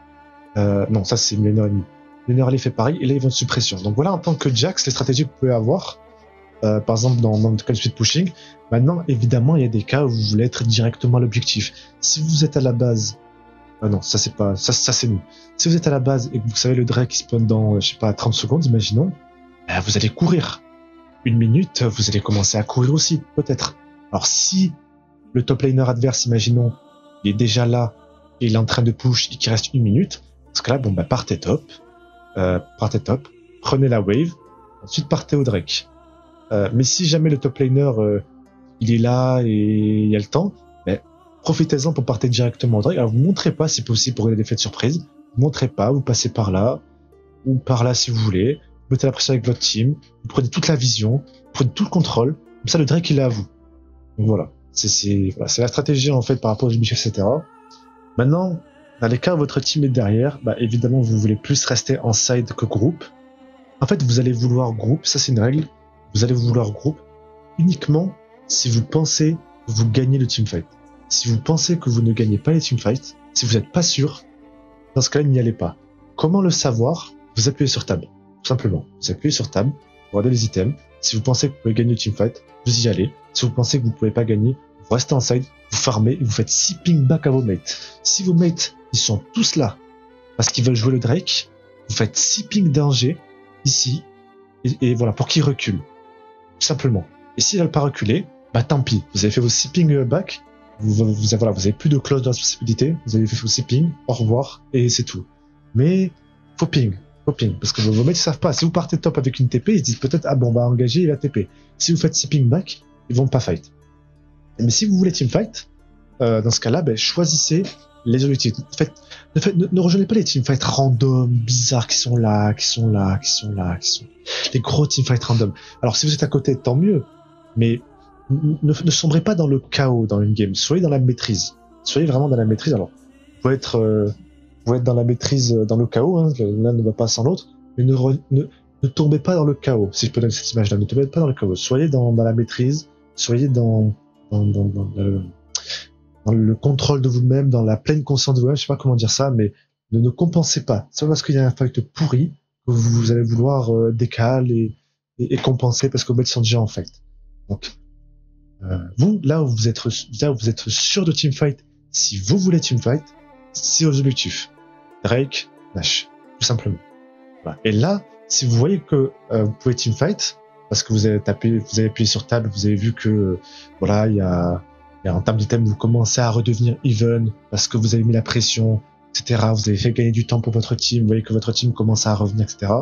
Euh, non, ça, c'est le laner ennemi. Le laner, il fait pareil. Et là, ils vont de suppression. Donc voilà, en tant que Jax, les stratégies que vous pouvez avoir. Euh, par exemple, dans, dans le cas de speed pushing. Maintenant, évidemment, il y a des cas où vous voulez être directement à l'objectif. Si vous êtes à la base, ah non, ça c'est pas, ça, ça c'est nous. Si vous êtes à la base et que vous savez le Drake qui spawn dans, je sais pas, trente secondes, imaginons, bah, vous allez courir. Une minute, vous allez commencer à courir aussi, peut-être. Alors si le top laner adverse, imaginons, il est déjà là et il est en train de push et qu'il reste une minute, parce que là, bon, bah, partez top, euh, partez top, prenez la wave, ensuite partez au Drake. Euh, mais si jamais le top laner euh, il est là et il y a le temps, ben, profitez-en pour partir directement au Drake. Alors vous montrez pas si possible pour des effets de surprise, vous montrez pas, vous passez par là ou par là si vous voulez, vous mettez la pression avec votre team, vous prenez toute la vision, vous prenez tout le contrôle, comme ça le Drake il est à vous. Donc voilà, c'est c'est voilà, c'est la stratégie en fait par rapport aux objectifs, et cetera. Maintenant, dans les cas où votre team est derrière, bah évidemment vous voulez plus rester en side que groupe. En fait, vous allez vouloir groupe, ça c'est une règle. Vous allez vouloir groupe uniquement si vous pensez que vous gagnez le teamfight. Si vous pensez que vous ne gagnez pas les teamfights, si vous n'êtes pas sûr, dans ce cas-là, n'y allez pas. Comment le savoir? Vous appuyez sur tab, tout simplement. Vous appuyez sur tab, vous regardez les items. Si vous pensez que vous pouvez gagner le teamfight, vous y allez. Si vous pensez que vous ne pouvez pas gagner, vous restez en side, vous farmez et vous faites six ping back à vos mates. Si vos mates, ils sont tous là parce qu'ils veulent jouer le Drake, vous faites six ping danger ici et, et voilà, pour qu'ils reculent. Tout simplement. Et s'ils veulent pas reculer, bah tant pis. Vous avez fait vos six ping back, vous, vous, vous, voilà, vous avez plus de clause de responsabilité, vous avez fait vos six ping, au revoir, et c'est tout. Mais, faut ping, faut ping, parce que vos, vos mates ils savent pas. Si vous partez top avec une T P, ils se disent peut-être, ah bon, on va engager la T P. Si vous faites six ping back, ils vont pas fight. Mais si vous voulez team fight, euh, dans ce cas-là, ben, choisissez les objectifs. Faites, ne, faites, ne, ne rejoignez pas les teamfights random, bizarres, qui sont là, qui sont là, qui sont là, qui sont les gros teamfights random. Alors, si vous êtes à côté, tant mieux. Mais ne, ne sombrez pas dans le chaos dans une game. Soyez dans la maîtrise. Soyez vraiment dans la maîtrise. Alors, vous pouvez être, euh, vous pouvez être dans la maîtrise, dans le chaos. Hein, l'un ne va pas sans l'autre. Mais ne, re, ne, ne tombez pas dans le chaos. Si je peux donner cette image-là, ne tombez pas dans le chaos. Soyez dans, dans la maîtrise. Soyez dans, dans, dans, dans le dans le contrôle de vous-même, dans la pleine conscience de vous-même, je sais pas comment dire ça, mais ne, ne compensez pas. C'est pas parce qu'il y a un fight pourri que vous, vous allez vouloir euh, décaler et, et, et compenser parce que vos mates sont déjà en fight. Donc, euh, vous, là où vous êtes, là où vous êtes sûr de teamfight, si vous voulez teamfight, c'est vos objectifs. Drake, Nash, tout simplement. Voilà. Et là, si vous voyez que euh, vous pouvez teamfight, parce que vous avez tapé, vous avez appuyé sur table, vous avez vu que, euh, voilà, il y a et en termes d'items, vous commencez à redevenir even parce que vous avez mis la pression, et cetera. Vous avez fait gagner du temps pour votre team. Vous voyez que votre team commence à revenir, et cetera.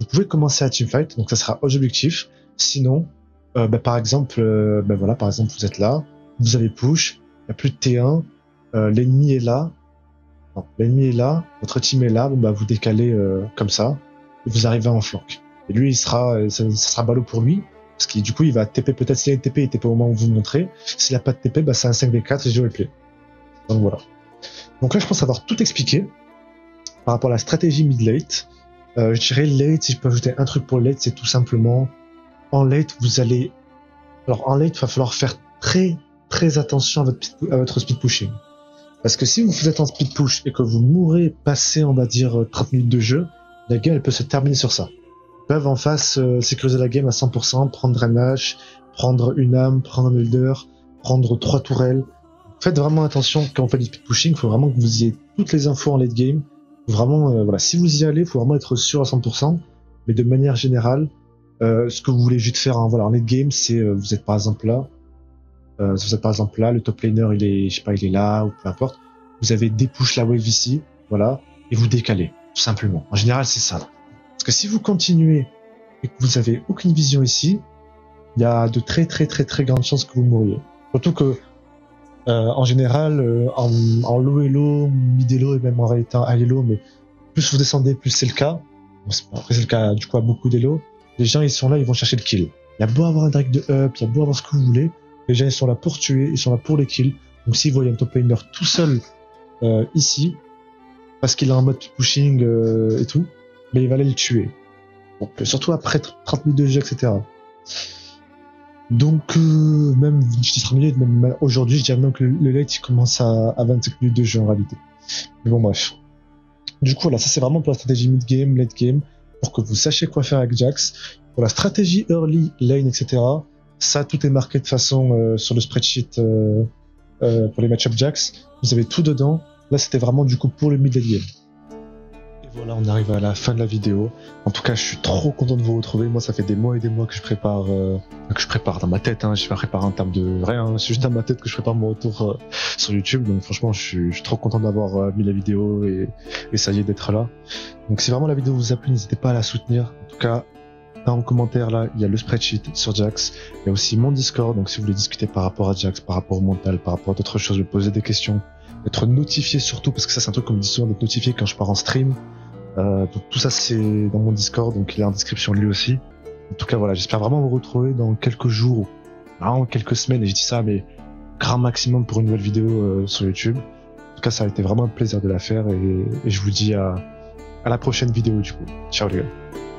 vous pouvez commencer à teamfight, donc ça sera aux objectifs. Sinon, euh, bah, par exemple, euh, bah, voilà, par exemple, vous êtes là, vous avez push, il n'y a plus de T un, euh, l'ennemi est là, non, l'ennemi est là, votre team est là, bon, bah, vous décalez euh, comme ça, et vous arrivez en flanc. Et lui, il sera, ça, ça sera ballot pour lui, parce que du coup, il va T P, peut-être s'il a une T P, il T P au moment où vous le montrez. S'il n'a pas de T P, bah, c'est un cinq v quatre et je le play. Donc voilà. Donc là, je pense avoir tout expliqué par rapport à la stratégie mid-late. Euh, je dirais late, si je peux ajouter un truc pour late, c'est tout simplement, en late, vous allez, alors en late, il va falloir faire très, très attention à votre, à votre speed pushing. Parce que si vous êtes en speed push et que vous mourrez passer, on va dire, trente minutes de jeu, la game, elle peut se terminer sur ça. Ils peuvent en face euh, sécuriser la game à cent pour cent, prendre un H, prendre une âme, prendre un Elder, prendre trois tourelles. Faites vraiment attention quand on fait du speed pushing, il faut vraiment que vous ayez toutes les infos en late game. Vraiment, euh, voilà, si vous y allez, il faut vraiment être sûr à cent pour cent. Mais de manière générale, euh, ce que vous voulez juste faire, hein, voilà, en late game, c'est euh, vous êtes par exemple là, euh, vous êtes par exemple là, le top laner il est, je sais pas, il est là ou peu importe. Vous avez des push la wave ici, voilà, et vous décalez, tout simplement. En général, c'est ça. Là. Parce que si vous continuez et que vous avez aucune vision ici, il y a de très très très très grandes chances que vous mouriez. Surtout que Euh, en général, euh, en, en low elo, mid elo et même en réalité en high elo, mais plus vous descendez, plus c'est le cas. Bon, c'est pas, après c'est le cas du coup à beaucoup d'elo. Les gens ils sont là, ils vont chercher le kill. Il y a beau avoir un drag de up, il y a beau avoir ce que vous voulez, les gens ils sont là pour tuer, ils sont là pour les kills. Donc s'ils voient un top laner tout seul euh, ici, parce qu'il est en mode pushing euh, et tout, mais il va aller le tuer. Donc surtout après trente minutes de jeu, et cetera. Donc, euh, même, je dis trente minutes, même aujourd'hui, je dirais même que le late, il commence à, à vingt-cinq minutes de jeu, en réalité. Mais bon, bref. Du coup, là, ça, c'est vraiment pour la stratégie mid-game, late-game, pour que vous sachiez quoi faire avec Jax. Pour la stratégie early, lane, et cetera, ça, tout est marqué de façon euh, sur le spreadsheet euh, euh, pour les match-up Jax. Vous avez tout dedans. Là, c'était vraiment, du coup, pour le mid-late game. Voilà, on arrive à la fin de la vidéo. En tout cas, je suis trop content de vous retrouver. Moi, ça fait des mois et des mois que je prépare, euh, que je prépare dans ma tête. Hein. Je vais préparer en termes de rien. C'est juste dans ma tête que je prépare mon retour euh, sur YouTube. Donc, franchement, je suis, je suis trop content d'avoir euh, mis la vidéo et, et ça y est d'être là. Donc, si vraiment la vidéo vous a plu, n'hésitez pas à la soutenir. En tout cas, là en commentaire, là, il y a le spreadsheet sur Jax. Il y a aussi mon Discord. Donc, si vous voulez discuter par rapport à Jax, par rapport au mental, par rapport à d'autres choses, me poser des questions, être notifié surtout, parce que ça, c'est un truc qu'on me dit souvent d'être notifié quand je pars en stream. Euh, donc tout ça c'est dans mon Discord, donc il est en description lui aussi. En tout cas voilà, j'espère vraiment vous retrouver dans quelques jours, vraiment quelques semaines, et je dis ça mais grand maximum pour une nouvelle vidéo euh, sur YouTube. En tout cas ça a été vraiment un plaisir de la faire et, et je vous dis à, à la prochaine vidéo du coup. Ciao les gars.